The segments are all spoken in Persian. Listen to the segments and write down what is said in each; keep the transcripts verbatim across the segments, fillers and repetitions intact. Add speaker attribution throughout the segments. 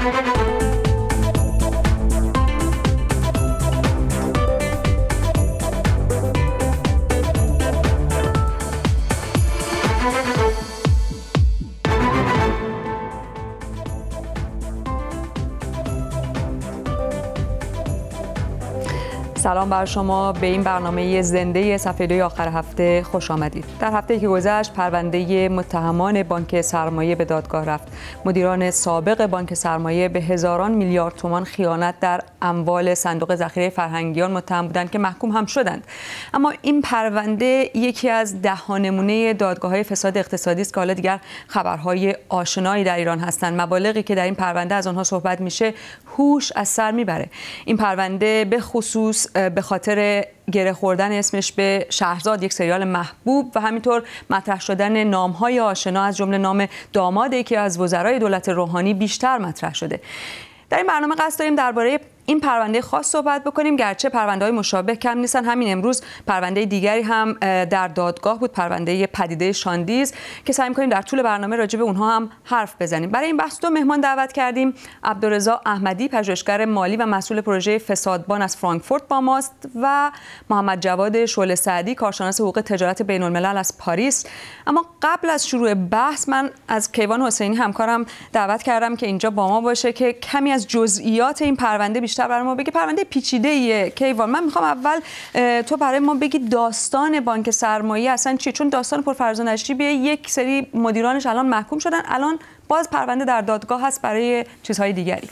Speaker 1: سلام بر شما، به این برنامه زنده صفحه دوی آخر هفته خوش آمدید. در هفته که گذشت پرونده متهمان بانک سرمایه به دادگاه رفت. مدیران سابق بانک سرمایه به هزاران میلیارد تومان خیانت در اموال صندوق ذخیره فرهنگیان متهم بودند که محکوم هم شدند. اما این پرونده یکی از ده ها نمونه دادگاه‌های فساد اقتصادی است که حالا دیگر خبرهای آشنایی در ایران هستند. مبالغی که در این پرونده از آنها صحبت میشه هوش از سر میبره. این پرونده به خصوص به خاطر گره خوردن اسمش به شهرزاد، یک سریال محبوب، و همینطور مطرح شدن نام‌های آشنا از جمله نام داماد یکی از وزرای دولت روحانی بیشتر مطرح شده. در این برنامه قصد داریم درباره این پرونده خاص صحبت بکنیم، گرچه پرونده‌های مشابه کم نیستن. همین امروز پرونده دیگری هم در دادگاه بود، پرونده پدیده شاندیز، که سعی می‌کنیم در طول برنامه راجع به اونها هم حرف بزنیم. برای این بحث دو مهمان دعوت کردیم. عبدالرضا احمدی، پژوهشگر مالی و مسئول پروژه فسادبان از فرانکفورت با ماست، و محمد جواد شعله سعدی، کارشناس حقوق تجارت بین‌الملل از پاریس. اما قبل از شروع بحث من از کیوان حسینی همکارم دعوت کردم که اینجا با ما باشه که کمی از جزئیات این پرونده بیشتر برای ما بگی. پرونده پیچیده‌ایه کیوان. من میخوام اول تو برای ما بگی داستان بانک سرمایه اصلا چیه، چون داستان پرفراز و نشیبیه. یک سری مدیرانش الان محکوم شدن، الان باز پرونده در دادگاه هست برای چیزهای دیگری.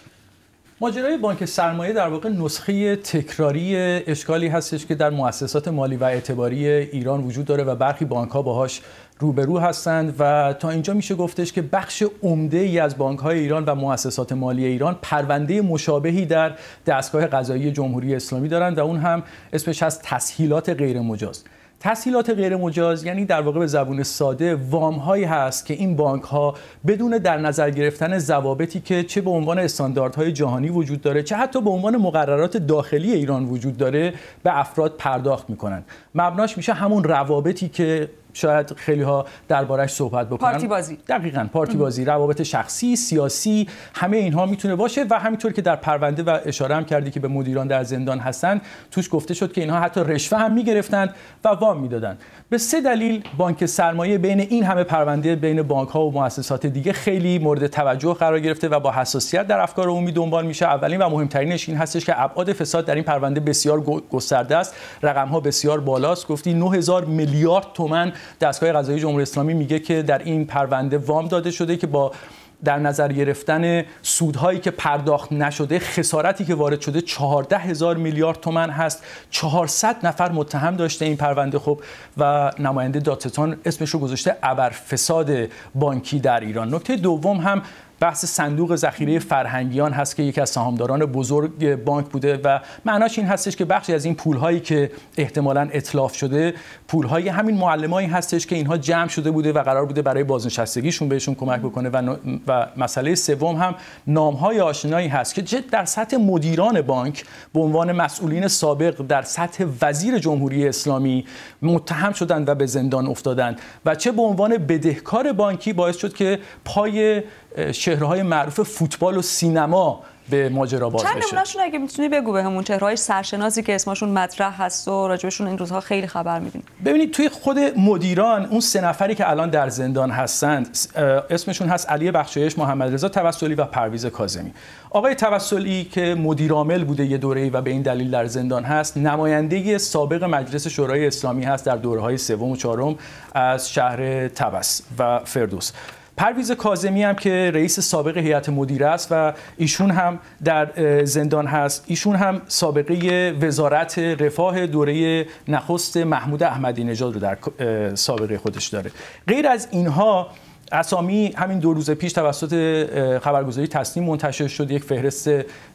Speaker 2: ماجرای بانک سرمایه در واقع نسخه تکراری اشکالی هستش که در مؤسسات مالی و اعتباری ایران وجود داره و برخی بانک‌ها باهاش روبرو هستند و تا اینجا میشه گفتش که بخش عمده ای از بانک‌های ایران و مؤسسات مالی ایران پرونده مشابهی در دستگاه قضایی جمهوری اسلامی دارند و اون هم اسمش از تسهیلات غیر مجاز. تسهیلات غیر مجاز یعنی در واقع به زبون ساده وام‌هایی هست که این بانک‌ها بدون در نظر گرفتن ضوابطی که چه به عنوان استانداردهای جهانی وجود داره چه حتی به عنوان مقررات داخلی ایران وجود داره به افراد پرداخت می‌کنن. مبناش میشه همون روابطی که شاید خیلی ها دربارش صحبت بکنن.
Speaker 1: پارتی بازی.
Speaker 2: دقیقاً پارتی بازی، روابط شخصی، سیاسی، همه اینها میتونه باشه و همینطور که در پرونده و اشاره هم کردی که به مدیران در زندان هستن، توش گفته شد که اینها حتی رشوه هم میگرفتند و وام میدادن. به سه دلیل بانک سرمایه بین این همه پرونده بین بانک ها و مؤسسات دیگه خیلی مورد توجه قرار گرفته و با حساسیت در افکار عمومی دنبال میشه. اولین و مهمترینش این هستش که ابعاد فساد در این پرونده بسیار گسترده است. رقم ها بسیار بالاست. گفتی نه هزار میلیارد تومان دستگاه قضایی جمهوری اسلامی میگه که در این پرونده وام داده شده که با در نظر گرفتن سودهایی که پرداخت نشده، خسارتی که وارد شده چهارده هزار میلیارد تومان هست. چهارصد نفر متهم داشته این پرونده. خب و نماینده دادستان اسمش رو گذاشته ابرفساد بانکی در ایران. نکته دوم هم بحث صندوق ذخیره فرهنگیان هست که یکی از سهامداران بزرگ بانک بوده و معناش این هستش که بخشی از این پولهایی که احتمالاً اتلاف شده پولهای همین معلمایی هستش که اینها جمع شده بوده و قرار بوده برای بازنشستگیشون بهشون کمک بکنه. و و مسئله سوم هم نامهای آشنایی هست که چه در سطح مدیران بانک به عنوان مسئولین سابق در سطح وزیر جمهوری اسلامی متهم شدند و به زندان افتادند و چه به عنوان بدهکار بانکی باعث شد که پای چهره‌های معروف فوتبال و سینما به ماجرا باز بشه.
Speaker 1: چند نمونه‌شون اگه میتونی بگو بهمون، چهره‌های سرشناسی که اسمشون مطرح هست و راجبشون این روزها خیلی خبر می‌بینیم.
Speaker 2: ببینید توی خود مدیران اون سه نفری که الان در زندان هستند اسمشون هست علی بخشایش، محمد رضا توسلی و پرویز کاظمی. آقای توسلی که مدیر عامل بوده یه دوره‌ای و به این دلیل در زندان هست، نماینده سابق مجلس شورای اسلامی هست در دوره‌های سوم و چهارم از شهر طبس و فردوس. پرویز کاظمی هم که رئیس سابق هیئت مدیره است و ایشون هم در زندان هست. ایشون هم سابقه وزارت رفاه دوره نخست محمود احمدی نژاد رو در سابقه خودش داره. غیر از اینها اسامی همین دو روز پیش توسط خبرگزاری تصنیم منتشر شد، یک فهرست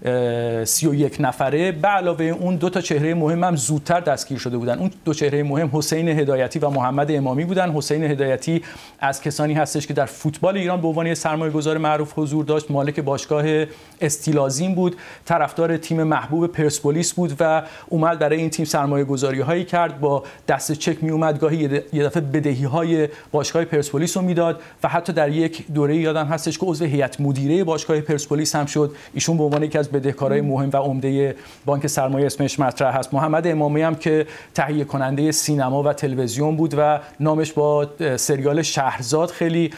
Speaker 2: سی و یک نفره. به علاوه اون دو تا چهره مهم هم زودتر دستگیر شده بودن. اون دو چهره مهم حسین هدایتی و محمد امامی بودن. حسین هدایتی از کسانی هستش که در فوتبال ایران به عنوان سرمایه‌گذار معروف حضور داشت، مالک باشگاه استیلازین بود، طرفدار تیم محبوب پرسپولیس بود و اومد برای این تیم سرمایه‌گذاری‌هایی کرد، با دست چک می اومد، گاهی یه دفعه بدهی‌های باشگاه پرسپولیس رو میداد و حتی در یک دوره یادم هستش که عضو هیئت مدیره باشگاه پرسپولیس هم شد. ایشون به عنوان یکی از بدهکارای مهم و عمده بانک سرمایه اسمش مطرح هست. محمد امامی هم که تهیه کننده سینما و تلویزیون بود و نامش با سریال شهرزاد خیلی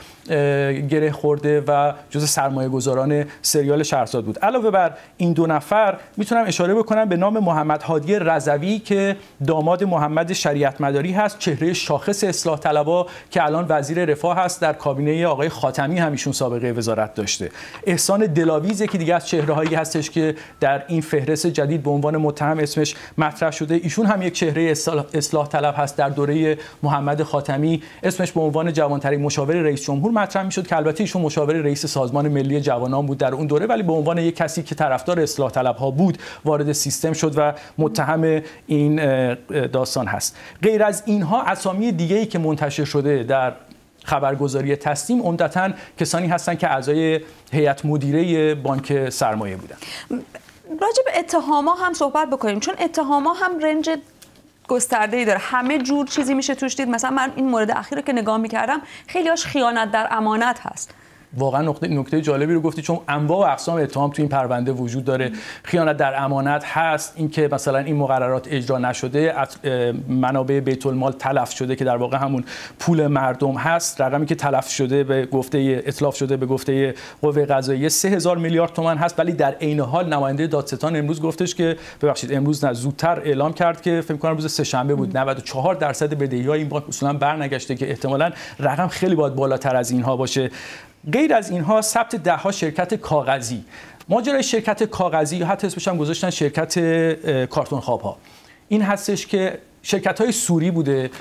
Speaker 2: گره خورده و جزو سرمایه‌گذاران سریال شهرزاد بود. علاوه بر این دو نفر میتونم اشاره بکنم به نام محمد هادی رضوی که داماد محمد شریعت مداری هست، چهره شاخص اصلاح طلبها که الان وزیر رفاه هست. در کابینه آقای خاتمی هم ایشون سابقه وزارت داشته. احسان دلاویز که دیگه از چهره‌هایی هستش که در این فهرست جدید به عنوان متهم اسمش مطرح شده. ایشون هم یک چهره اصلاح طلب هست. در دوره محمد خاتمی اسمش به عنوان جوانترین مشاور رئیس جمهور مطرح میشد که البته ایشون مشاور رئیس سازمان ملی جوانان بود در اون دوره، ولی به عنوان یک کسی که طرفدار اصلاح طلبها بود وارد سیستم شد و متهم این داستان هست. غیر از اینها اسامی دیگه‌ای که منتشر شده در خبرگزاری تسنیم عمدتاً کسانی هستند که اعضای هیئت مدیره بانک سرمایه بودند.
Speaker 1: راجع به اتهام‌ها هم صحبت بکنیم، چون اتهام‌ها هم رنج گسترده‌ای داره. همه جور چیزی میشه توش دید. مثلا من این مورد اخیر رو که نگاه می‌کردم خیلی‌هاش خیانت در امانت هست.
Speaker 2: واقعا نکته نکته جالبی رو گفتی، چون انواع و اقسام اتهام تو این پرونده وجود داره. خیانت در امانت هست، اینکه مثلا این مقررات اجرا نشده، منابع بیت المال تلف شده که در واقع همون پول مردم هست. رقمی که تلف شده به گفته اتلاف شده به گفته قوه قضاییه سه هزار میلیارد تومان هست، ولی در عین حال نماینده دادستان امروز گفتش که ببخشید امروز نه زودتر اعلام کرد که فکر کنم روز سه‌شنبه بود نود و چهار درصد بدهی‌های این بانک اصولا برنگشته که احتمالاً رقم خیلی باید بالاتر از اینها باشه. غیر از اینها ثبت ده ها شرکت کاغذی، ماجرای شرکت کاغذی یا حتی اسمش هم گذاشتن شرکت کارتون خواب‌ها، این هستش که شرکت‌های سوری بوده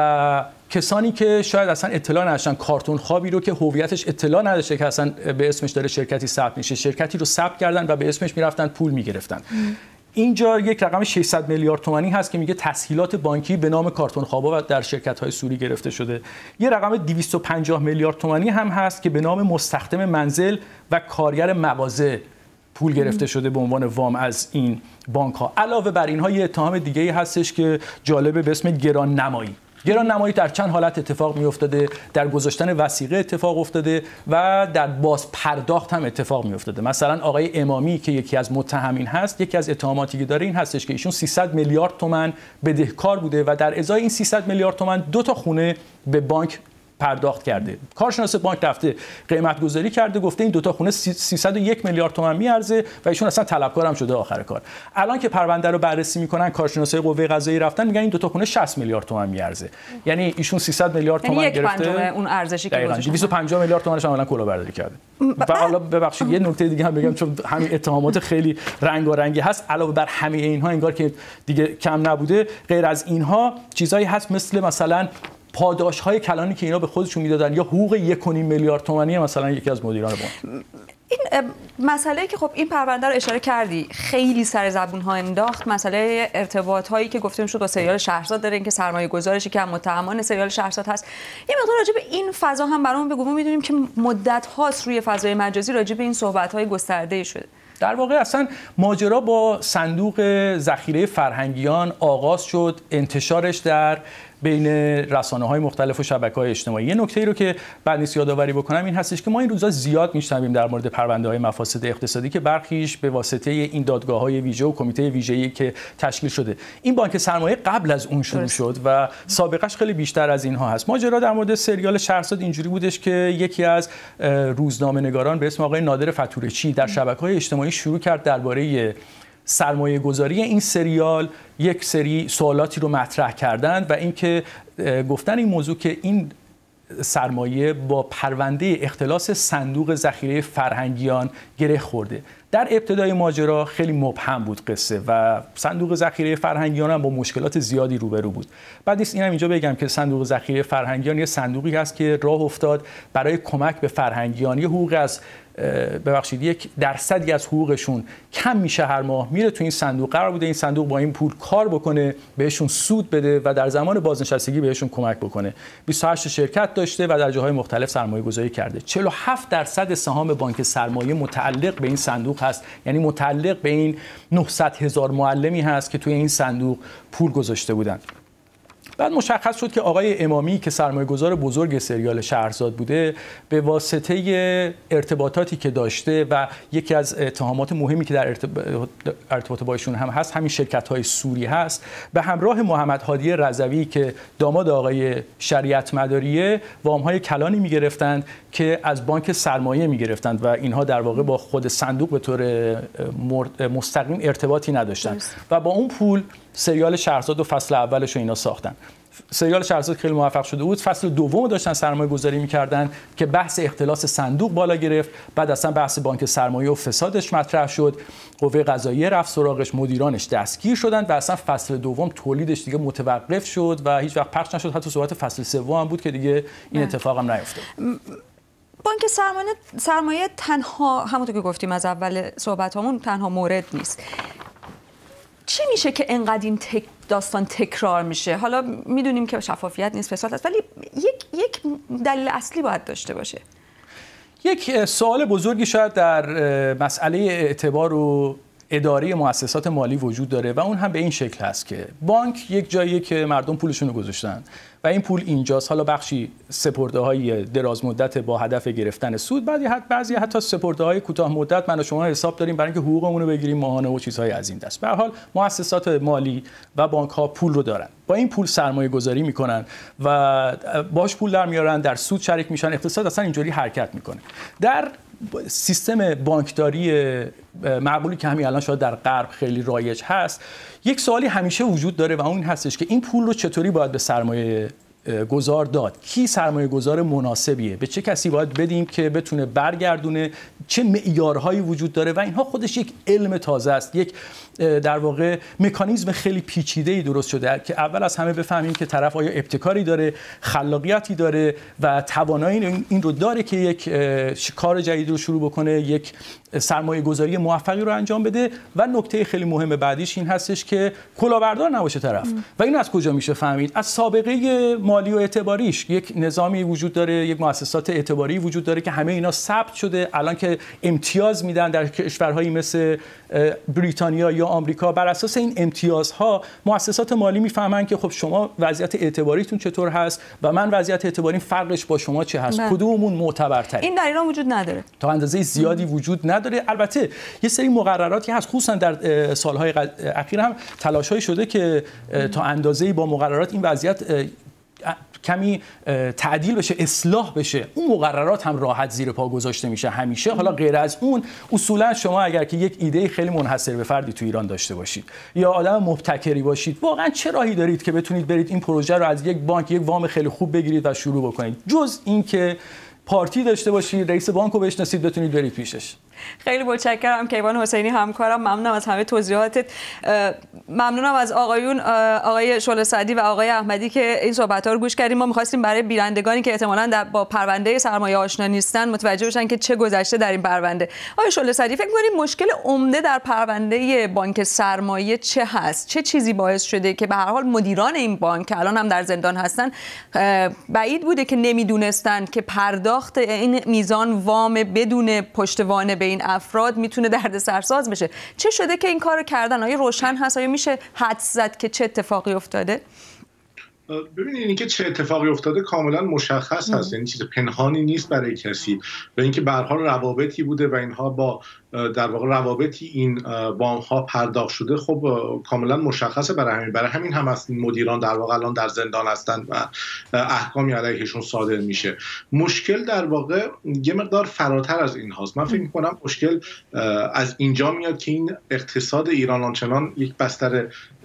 Speaker 2: و کسانی که شاید اصلا اطلاع نداشتن کارتون خوابی رو که هویتش اطلاع نداشته که اصلا به اسمش داره شرکتی ثبت میشه، شرکتی رو ثبت کردن و به اسمش میرفتن پول میگرفتن. اینجا یک رقم ششصد میلیارد تومانی هست که میگه تسهیلات بانکی به نام کارتون خوابا و در شرکت‌های سوری گرفته شده. یه رقم دویست و پنجاه میلیارد تومانی هم هست که به نام مستخدم منزل و کارگر مغازه پول گرفته شده به عنوان وام از این بانک‌ها. علاوه بر اینها یه اتهام دیگه‌ای هستش که جالبه به اسم گران نمایی. گران نمایی در چند حالت اتفاق می افتاده، در گذاشتن وثیقه اتفاق افتاده و در باز پرداخت هم اتفاق می افتاده. مثلا آقای امامی که یکی از متهمین هست، یکی از اتهاماتی که داره این هستش که ایشون سیصد میلیارد تومان بدهکار بوده و در ازای این سیصد میلیارد تومان دو تا خونه به بانک پرداخت کرده. کارشناس بانک رفته قیمت گذاری کرده، گفته این دو تا خونه سیصد و یک میلیارد تومان میارزه و ایشون اصلا طلبکار هم شده آخر کار. الان که پرونده رو بررسی میکنن کارشناسای قوه قضاییه رفتن میگن این دو تا خونه شصت میلیارد تومان میارزه. یعنی ایشون سیصد میلیارد تومان
Speaker 1: یعنی
Speaker 2: گرفته،
Speaker 1: اون ارزشی که گذاشته
Speaker 2: دویست و پنجاه میلیارد تومانش عملاً کلاهبرداری کرده. و حالا ببخشید یه نکته دیگه هم بگم، چون همین اتهامات خیلی رنگارنگی هست. علاوه بر همه اینها انگار که دیگه کم نبوده، غیر از اینها چیزایی هست مثل مثلا پاداش‌های کلانی که اینا به خودشون میدادن یا حقوق یک و نیم میلیارد تومانی مثلا یکی از مدیران بانک.
Speaker 1: این مسئله که خب این پرونده رو اشاره کردی خیلی سر زبون ها انداخت، مسئله ارتباط هایی که گفته میشد با سریال شهرزاد داره، اینکه سرمایه گذارشی که هم متهمان سریال شهرزاد هست. یه مقدار راجع به این فضا هم برامون بگو. ما میدونیم که مدت هاست روی فضای مجازی راجع به این صحبت های گسترده شده.
Speaker 2: در واقع اصلا ماجرا با صندوق ذخیره فرهنگیان آغاز شد، انتشارش در بین رسانه‌های مختلف و شبکه‌های اجتماعی. یه نکته‌ای رو که بعد نیست یادآوری بکنم این هستش که ما این روزا زیاد میشنویم در مورد پرونده‌های مفاسد اقتصادی که برخیش به واسطه این دادگاه‌های ویژه و کمیته ویژه‌ای که تشکیل شده. این بانک سرمایه قبل از اون شروع شد و سابقش خیلی بیشتر از اینها هست. ماجرا در مورد سریال شهرزاد اینجوری بودش که یکی از روزنامه‌نگاران به اسم آقای نادر فتورچی در شبکه‌های اجتماعی شروع کرد درباره سرمایه گذاری این سریال یک سری سوالاتی رو مطرح کردند و اینکه گفتن این موضوع که این سرمایه با پرونده اختلاس صندوق ذخیره فرهنگیان گره خورده. در ابتدای ماجرا خیلی مبهم بود قصه و صندوق ذخیره فرهنگیان هم با مشکلات زیادی روبرو بود. بعد نیست اینم اینجا بگم که صندوق ذخیره فرهنگیان یه صندوقی هست که راه افتاد برای کمک به فرهنگیان. یه حقوق از ببخشید یک درصدی از حقوقشون کم میشه هر ماه، میره تو این صندوق. قرار بوده این صندوق با این پول کار بکنه، بهشون سود بده و در زمان بازنشستگی بهشون کمک بکنه. بیست و هشت شرکت داشته و در جاهای مختلف سرمایه گذاری کرده. چهل و هفت درصد سهام بانک سرمایه متعلق به این صندوق هست، یعنی متعلق به این نهصد هزار معلمی هست که توی این صندوق پول گذاشته بودند. بعد مشخص شد که آقای امامی که سرمایه‌گذار بزرگ سریال شهرزاد بوده، به واسطه ارتباطاتی که داشته و یکی از اتهامات مهمی که در ارتباط با ایشون هم هست همین شرکت‌های سوری هست، به همراه محمد هادی رضوی که داماد آقای شریعت مداریه وام‌های کلانی می‌گرفتند که از بانک سرمایه می‌گرفتند و اینها در واقع با خود صندوق به طور مستقیم ارتباطی نداشتند و با اون پول سریال شهرزاد و فصل اولش رو اینا ساختن. سریال شهرزاد خیلی موفق شده بود. فصل دوم داشتن سرمایه گذاری میکردن که بحث اختلاس صندوق بالا گرفت. بعد اصلا بحث بانک سرمایه و فسادش مطرح شد. قوه قضاییه رفت سراغش، مدیرانش دستگیر شدن و اصلا فصل دوم تولیدش دیگه متوقف شد و هیچ وقت پخش نشد. حتی صحبت فصل سوم هم بود که دیگه این اتفاق هم نیفتاد.
Speaker 1: بانک سرمایه سرمایه تنها، همونطور که گفتیم از اول صحبتامون، تنها مورد نیست. چی میشه که انقدر این تک داستان تکرار میشه؟ حالا میدونیم که شفافیت نیست، فساد هست، ولی یک یک دلیل اصلی باید داشته باشه.
Speaker 2: یک سوال بزرگی شاید در مسئله اعتبار و اداره مؤسسات مالی وجود داره و اون هم به این شکل هست که بانک یک جاییه که مردم پولشون رو گذاشتن و این پول اینجاست. حالا بخشی سپرده‌های دراز مدت با هدف گرفتن سود، بعضی حتی بعضی حتی سپرده‌های کوتاه مدت من و شما حساب داریم برای اینکه حقوقمون رو بگیریم ماهانه و چیزهای از این دست. به هر حال مؤسسات مالی و بانک‌ها پول رو دارن، با این پول سرمایه گذاری میکنن و باش پول در میارن، در سود شریک میشن، اقتصاد اصلا اینجوری حرکت میکنه. در سیستم بانکداری معقولی که همین الان شاید در غرب خیلی رایج هست، یک سوالی همیشه وجود داره و اون هستش که این پول رو چطوری باید به سرمایه گذار داد؟ کی سرمایه گذار مناسبیه؟ به چه کسی باید بدیم که بتونه برگردونه؟ چه معیارهایی وجود داره؟ و اینها خودش یک علم تازه است، یک در واقع مکانیزم خیلی پیچیده‌ای درست شده که اول از همه بفهمیم که طرف آیا ابتکاری داره، خلاقیتی داره و توانایی این رو داره که یک کار جدید رو شروع بکنه، یک سرمایه گذاری موفقی رو انجام بده. و نکته خیلی مهم بعدیش این هستش که کلاهبردار نباشه طرف. ام. و این از کجا میشه فهمید؟ از سابقه مالی و اعتباریش. یک نظامی وجود داره، یک مؤسسات اعتباری وجود داره که همه اینا ثبت شده. الان که امتیاز میدن در کشورهایی مثل بریتانیا یا آمریکا، بر اساس این امتیازها مؤسسات مالی میفهمن که خب شما وضعیت اعتباریتون چطور هست و من وضعیت اعتباریم فرقش با شما چه هست، کدوممون معتبرتره.
Speaker 1: این در ایران وجود نداره،
Speaker 2: تا اندازه زیادی وجود نداره. البته یه سری مقرراتی هست، خصوصا در سالهای اخیر هم تلاش‌هایی شده که تا اندازه‌ای با مقررات این وضعیت کمی تعدیل بشه، اصلاح بشه. اون مقررات هم راحت زیر پا گذاشته میشه همیشه. حالا غیر از اون، اصولا شما اگر که یک ایده خیلی منحصر به فردی تو ایران داشته باشید یا آدم مبتکری باشید، واقعا چه راهی دارید که بتونید برید این پروژه رو از یک بانک یک وام خیلی خوب بگیرید و شروع بکنید، جز اینکه پارتی داشته باشید، رئیس بانک رو بشناسید، بتونید برید پیشش.
Speaker 1: خیلی متشکرم کیوان حسینی همکارم، ممنونم از همه توضیحاتت. ممنونم از آقایون آقای شعله سعدی و آقای احمدی که این صحبت‌ها رو گوش کردیم. ما می‌خواستیم برای بینندگانی که احتمالاً با پرونده سرمایه آشنا نیستن متوجه بشن که چه گذشته در این پرونده. آقای شعله سعدی، فکر می‌کنید مشکل عمده در پرونده بانک سرمایه چه هست؟ چه چیزی باعث شده که به هر حال مدیران این بانک که الان هم در زندان هستن بعید بوده که نمی‌دونستن که پرداخت این میزان وام بدون پشتوانه به این افراد میتونه دردسرساز بشه؟ چه شده که این کارو کردن؟ آیا روشن هست؟ آیا میشه حدس زد که چه اتفاقی افتاده؟
Speaker 3: ببینید اینکه چه اتفاقی افتاده کاملا مشخص هست، یعنی چیز پنهانی نیست برای کسی و اینکه به هر حال روابطی بوده و اینها با در واقع روابطی این وام ها پرداخت شده، خب کاملا مشخصه. برای همین برای همین هم از این مدیران در واقع الان در زندان هستند و احکامی علیهشون صادر میشه. مشکل در واقع یه مقدار فراتر از این هاست. من فکر می‌کنم مشکل از اینجا میاد که این اقتصاد ایران آنچنان یک بستر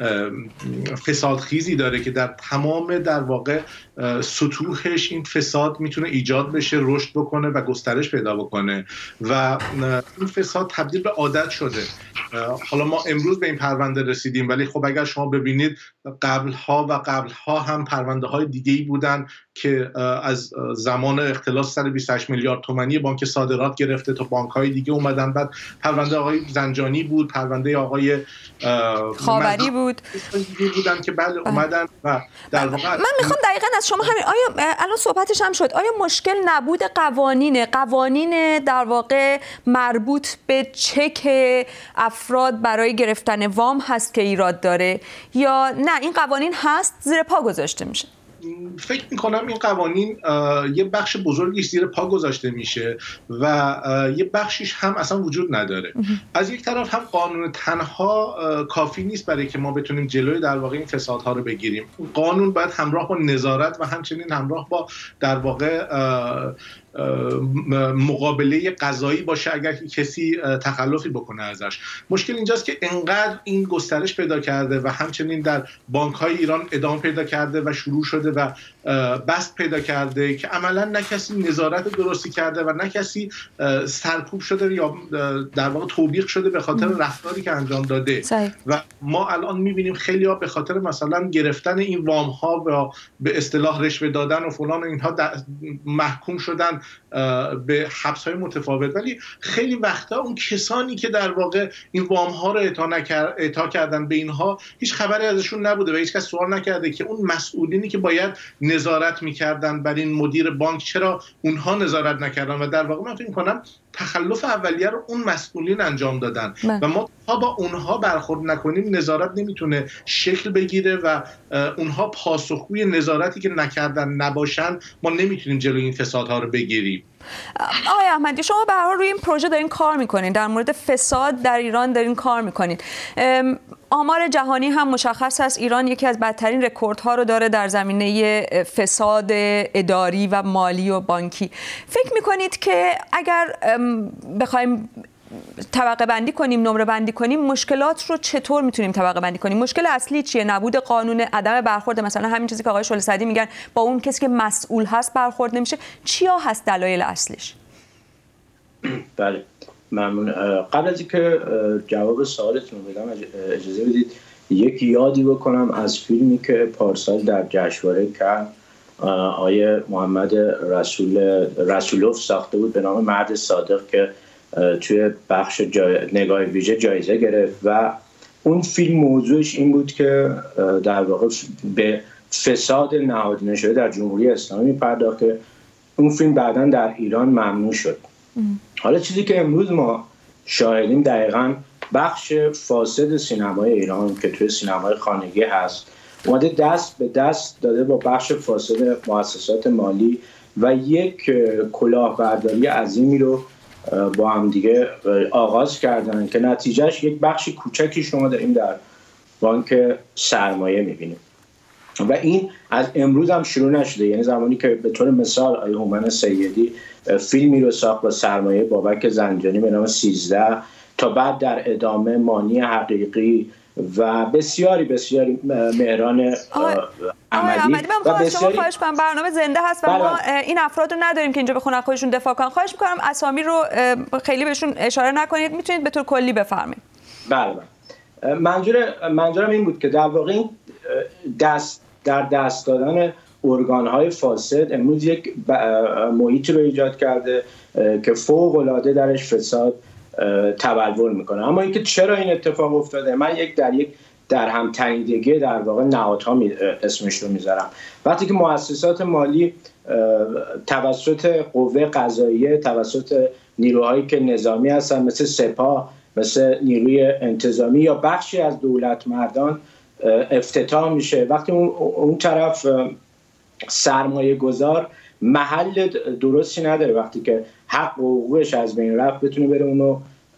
Speaker 3: فسادخیزی داره که در تمام در واقع سطوحش این فساد میتونه ایجاد بشه، رشد بکنه و گسترش پیدا بکنه و این فساد تبدیل به عادت شده. حالا ما امروز به این پرونده رسیدیم، ولی خب اگر شما ببینید قبلها و قبلها هم پرونده های دیگه‌ای بودن که از زمان اختلاس سر بیست و هشت میلیارد تومانی بانک صادرات گرفته تا بانک های دیگه اومدن. بعد پرونده آقای زنجانی بود، پرونده آقای
Speaker 1: خاوری بود
Speaker 3: بودن که بله اومدن و در در واقع
Speaker 1: من میخوام دقیقاً از شما همین، آیا الان صحبتش هم شد، آیا مشکل نبود قوانین قوانین در واقع مربوط به چک افراد برای گرفتن وام هست که ایراد داره، یا نه این قوانین هست زیر پا گذاشته میشه؟
Speaker 3: فکر میکنم این قوانین یه بخش بزرگی زیر پا گذاشته میشه و یه بخشیش هم اصلا وجود نداره. از یک طرف هم قانون تنها کافی نیست برای که ما بتونیم جلوی در واقع این فسادها رو بگیریم. قانون باید همراه با نظارت و همچنین همراه با در واقع مقابله قضایی باشه اگر کسی تخلفی بکنه ازش. مشکل اینجاست که انقدر این گسترش پیدا کرده و همچنین در بانک‌های ایران ادامه پیدا کرده و شروع شده و بست پیدا کرده که عملا نه کسی نظارت درستی کرده و نه کسی سرکوب شده یا در واقع توبیخ شده به خاطر رفتاری که انجام داده. صحیح. و ما الان می‌بینیم خیلی‌ها به خاطر مثلا گرفتن این وام‌ها و به اصطلاح رشوه دادن و فلان و اینها محکوم شدن به حبس‌های متفاوت، ولی خیلی وقتا اون کسانی که در واقع این وام‌ها رو اعطا نکرد اعطا کردن به اینها هیچ خبری ازشون نبوده و هیچ کس سوال نکرده که اون مسئولینی که باید نظارت می‌کردن بر این مدیر بانک چرا اونها نظارت نکردن و در واقع من فکر می‌کنم تخلف اولیه رو اون مسئولین انجام دادن من. و ما تا با اونها برخورد نکنیم نظارت نمیتونه شکل بگیره و اونها پاسخگوی نظارتی که نکردن نباشن ما نمیتونیم جلوی این فسادها رو بگیریم.
Speaker 1: آقای احمدی شما به هر حال روی این پروژه دارین کار میکنین، در مورد فساد در ایران دارین کار میکنین. آمار جهانی هم مشخص هست ایران یکی از بدترین رکوردها رو داره در زمینه فساد اداری و مالی و بانکی. فکر میکنید که اگر بخوایم طبقه بندی کنیم، نمره بندی کنیم، مشکلات رو چطور میتونیم طبقه بندی کنیم؟ مشکل اصلی چیه؟ نبود قانون، عدم برخورد، مثلا همین چیزی که آقای شعله سعدی میگن با اون کسی که مسئول هست برخورد نمیشه، چیا هست دلایل اصلیش؟
Speaker 4: بله ممنون. قبل از اینکه جواب سوالتون رو بدم اجازه بدید یک یادی بکنم از فیلمی که پارسال در جشنواره کن آقای محمد رسول رسولوف ساخته بود به نام مرد صادق که توی بخش جای... نگاه ویژه جایزه گرفت و اون فیلم موضوعش این بود که در واقع به فساد نهادینه شده در جمهوری اسلامی می‌پرداخت که اون فیلم بعداً در ایران ممنوع شد. ام. حالا چیزی که امروز ما شاهدیم دقیقاً بخش فاسد سینمای ایران که توی سینمای خانگی هست اومده دست به دست داده با بخش فاسد مؤسسات مالی و یک کلاهبرداری عظیمی رو با هم دیگه آغاز کردن که نتیجهش یک بخش کوچکی شما داریم در بانک سرمایه میبینیم و این از امروز هم شروع نشده. یعنی زمانی که به طور مثال آقای هومن سیدی فیلمی رو ساخت با سرمایه بابک زنجانی به نام سیزده تا بعد در ادامه مانی حقیقی و بسیاری بسیاری مهران
Speaker 1: عملی و بسیاری خواهش کنم برنامه زنده هست و بله. ما این افراد رو نداریم که اینجا بخونن خودشون دفاع کنن. خواهش میکنم اسامی رو خیلی بهشون اشاره نکنید، میتونید به طور کلی بفرمایید.
Speaker 4: بله بله منظور منظورم این بود که در واقع این دست در دست دادن ارگان‌های فاسد امروز یک محیطی رو ایجاد کرده که فوق العاده درش فساد تبلور میکنه. اما اینکه چرا این اتفاق افتاده من یک در یک در هم تنیدگی در واقع نهادها اسمش رو میذارم. وقتی که مؤسسات مالی توسط قوه قضاییه، توسط نیروهایی که نظامی هستن مثل سپاه، مثل نیروی انتظامی یا بخشی از دولت مردان افتتاح میشه، وقتی اون, اون طرف سرمایه گذار محل درستی نداره، وقتی که حق و حقوقش از بین رفت بتونه بره اونو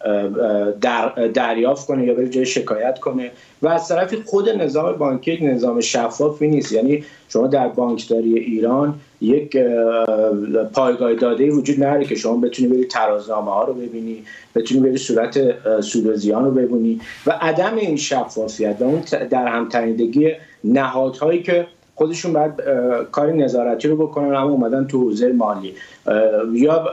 Speaker 4: در دریافت کنه یا بره جای شکایت کنه. و از طرفی خود نظام بانکی یک نظام شفافی نیست. یعنی شما در بانکداری ایران یک پایگاه داده‌ای وجود نداره که شما بتونی بری ترازنامه ها رو ببینی، بتونی بری صورت سود و زیان رو ببینی و عدم این شفافیت و اون در هم تنیدگی نهادهایی که خودشون باید کار نظارتی رو بکنن اما اومدن تو حوزه مالی یا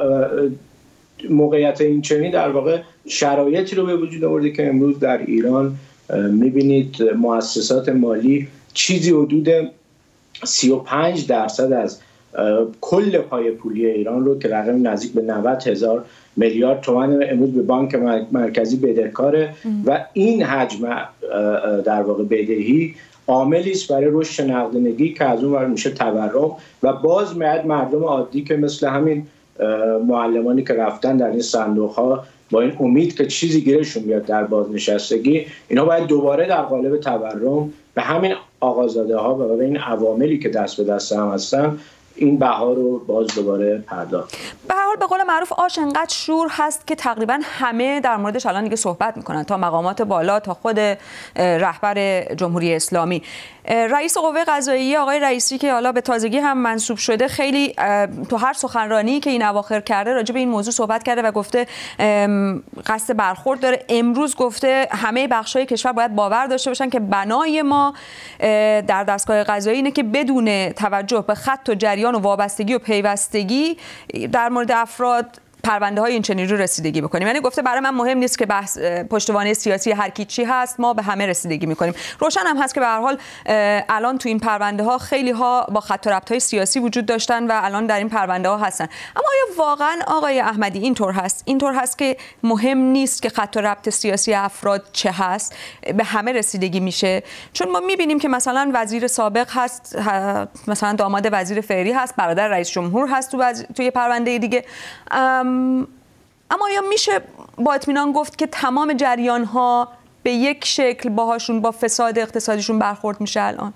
Speaker 4: موقعیت این چنین در واقع شرایطی رو به وجود آورده که امروز در ایران میبینید مؤسسات مالی چیزی حدود سی و پنج درصد از کل پای پولی ایران رو که رقم نزدیک به نود هزار میلیارد تومان امروز به بانک مرکزی بدهکاره و این حجم در واقع بدهی عاملی است برای رشد نقدینگی که از اون ور میشه تورم و باز میاد مردم عادی که مثل همین معلمانی که رفتن در این صندوق ها با این امید که چیزی گیرشون بیاد در بازنشستگی، اینا باید دوباره در قالب تورم به همین آقازاده ها و به این عواملی که دست به دست هم هستن این بها رو باز دوباره پرداخت.
Speaker 1: به هر حال به قول معروف آش انقدر شور هست که تقریبا همه در موردش الان دیگه صحبت میکنن، تا مقامات بالا تا خود رهبر جمهوری اسلامی. رئیس قوه قضاییه آقای رئیسی که حالا به تازگی هم منصوب شده، خیلی تو هر سخنرانی که این اواخر کرده راجع به این موضوع صحبت کرده و گفته قصد برخورد داره. امروز گفته همه بخش‌های کشور باید باور داشته باشن که بنای ما در دستگاه قضایی اینه که بدون توجه به خط و جریان و وابستگی و پیوستگی در مورد افراد پرونده های این چنین رو رسیدگی بکنیم. یعنی گفته برای من مهم نیست که بحث پشتوانه سیاسی هر کی چی هست، ما به همه رسیدگی میکنیم. روشن هم هست که به هر حال الان تو این پرونده ها خیلی ها با خط و ربط های سیاسی وجود داشتن و الان در این پرونده ها هستن. اما آیا واقعا آقای احمدی اینطور هست؟ اینطور هست که مهم نیست که خط و ربط سیاسی افراد چه هست، به همه رسیدگی میشه؟ چون ما میبینیم که مثلا وزیر سابق هست، مثلا داماد وزیر فعلی هست، برادر رئیس جمهور هست تو وز... توی پرونده دیگه. اما یا میشه با اطمینان گفت که تمام جریان ها به یک شکل باهاشون با فساد اقتصادیشون برخورد میشه الان؟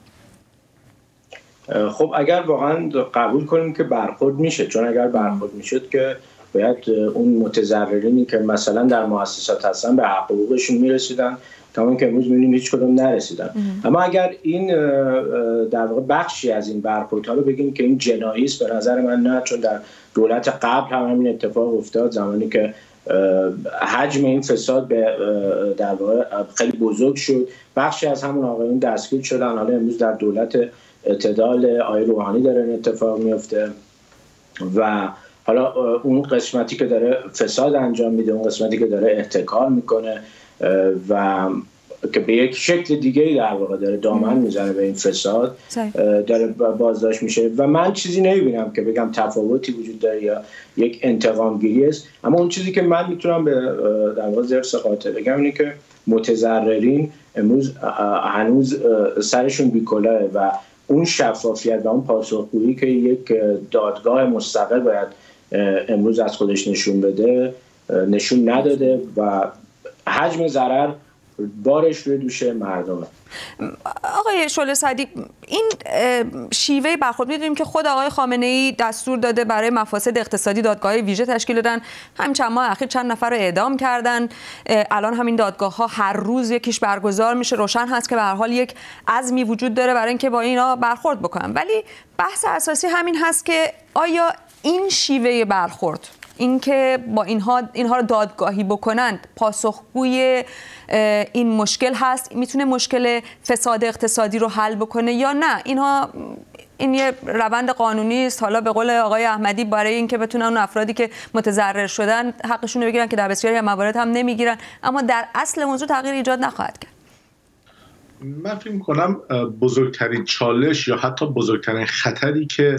Speaker 4: خب اگر واقعا قبول کنیم که برخورد میشه، چون اگر برخورد میشد که باید اون متضررینی که مثلا در مؤسسات هستن به حقوقشون میرسیدن، تمام که امروز میبینیم هیچ کدوم نرسیدن. اما اگر این در واقع بخشی از این برخوردها رو بگیم که این جنایی است، به نظر من نه، چون در دولت قبل هم همین اتفاق افتاد، زمانی که حجم این فساد به در واقع خیلی بزرگ شد، بخشی از همون آقایون دستگیر شدن. حالا امروز در دولت اعتدال آقای روحانی داره این اتفاق میفته و حالا اون قسمتی که داره فساد انجام میده، اون قسمتی که داره احتکار میکنه و که به یک شکل دیگه در واقع داره دامن میزنه به این فساد، داره بازداشت میشه و من چیزی نمیبینم که بگم تفاوتی وجود داره یا یک انتقام گیری است. اما اون چیزی که من میتونم به در واقع ذرس قاطع بگم اینه که متضررین امروز هنوز سرشون بی‌کلاهه و اون شفافیت و اون پاسخگویی که یک دادگاه مستقل باید امروز از خودش نشون بده نشون نداده و حجم ضرر بارش روی دوش مردمه.
Speaker 1: آقای شعله سعدی، این شیوه برخورد، می‌دونیم که خود آقای خامنه‌ای دستور داده برای مفاسد اقتصادی دادگاه ویژه تشکیل دادن، همین چند ماه اخیر چند نفر رو اعدام کردن، الان همین دادگاه‌ها هر روز یکیش برگزار میشه. روشن هست که به هر حال یک عزمی وجود داره برای اینکه با اینا برخورد بکنن، ولی بحث اساسی همین هست که آیا این شیوه برخورد، اینکه با اینها اینها رو دادگاهی بکنند، پاسخگوی این مشکل هست، میتونه مشکل فساد اقتصادی رو حل بکنه یا نه؟ اینها این یه روند قانونی است، حالا به قول آقای احمدی برای اینکه بتونن اون افرادی که متضرر شدن حقشون رو بگیرن که در بسیاری از موارد هم نمیگیرن، اما در اصل موضوع تغییر ایجاد نخواهد کرد.
Speaker 3: من فکر می‌کنم بزرگترین چالش یا حتی بزرگترین خطری که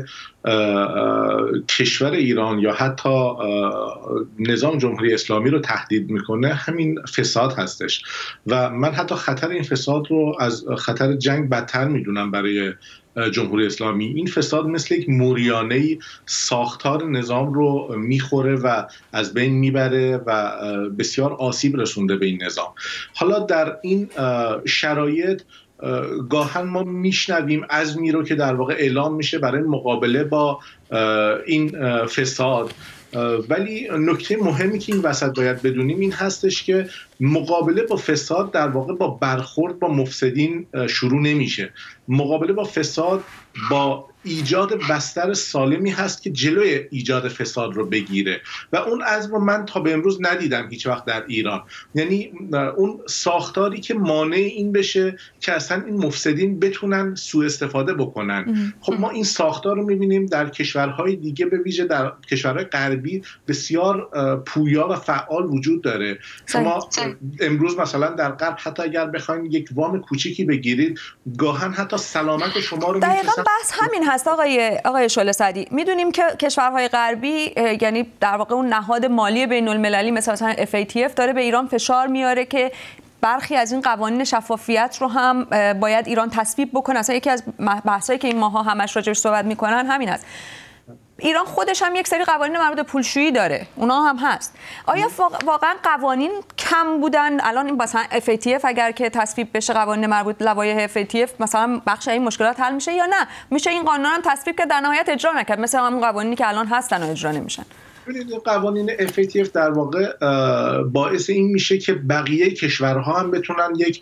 Speaker 3: کشور ایران یا حتی نظام جمهوری اسلامی رو تهدید میکنه همین فساد هستش و من حتی خطر این فساد رو از خطر جنگ بدتر میدونم برای جمهوری اسلامی. این فساد مثل یک موریانه‌ای ساختار نظام رو میخوره و از بین میبره و بسیار آسیب رسونده به این نظام. حالا در این شرایط گاهن ما میشنویم عزمی رو که در واقع اعلام میشه برای مقابله با این فساد، ولی نکته مهمی که این وسط باید بدونیم این هستش که مقابله با فساد در واقع با برخورد با مفسدین شروع نمیشه. مقابله با فساد با ایجاد بستر سالمی هست که جلوی ایجاد فساد رو بگیره و اون عزم رو من تا به امروز ندیدم هیچ وقت در ایران. یعنی اون ساختاری که مانع این بشه که اصلا این مفسدین بتونن سوء استفاده بکنن. خب ما این ساختار رو میبینیم در کشورهای دیگه، به ویژه در کشورهای غربی بسیار پویا و فعال وجود داره. شما امروز مثلا در غرب حتی اگر بخواید یک وام کوچیکی بگیرید، گاهن حتی سلامت شما رو
Speaker 1: دقیقاً بحث همین هست آقای آقای شعله سعدی. میدونیم که کشورهای غربی، یعنی در واقع اون نهاد مالی بین المللی مثل مثلا اف ای تی اف داره به ایران فشار میاره که برخی از این قوانین شفافیت رو هم باید ایران تصویب بکنه. اصلا یکی از بحثایی که این ماها همش راجعش صحبت میکنن همین است. ایران خودش هم یک سری قوانین مربوط به پولشویی داره، اونا هم هست. آیا واقعا قوانین کم بودن؟ الان این مثلا اف ای تی اف اگر که تصویب بشه، قوانین مربوط به لوایح اف ای تی اف، مثلا بخش این مشکلات حل میشه یا نه میشه این قانون هم تصویب که در نهایت اجرا نکرد، مثل همون قوانینی که الان هستن و اجرا نمیشن؟
Speaker 3: قوانین اف ای تی اف در واقع باعث این میشه که بقیه کشورها هم بتونن یک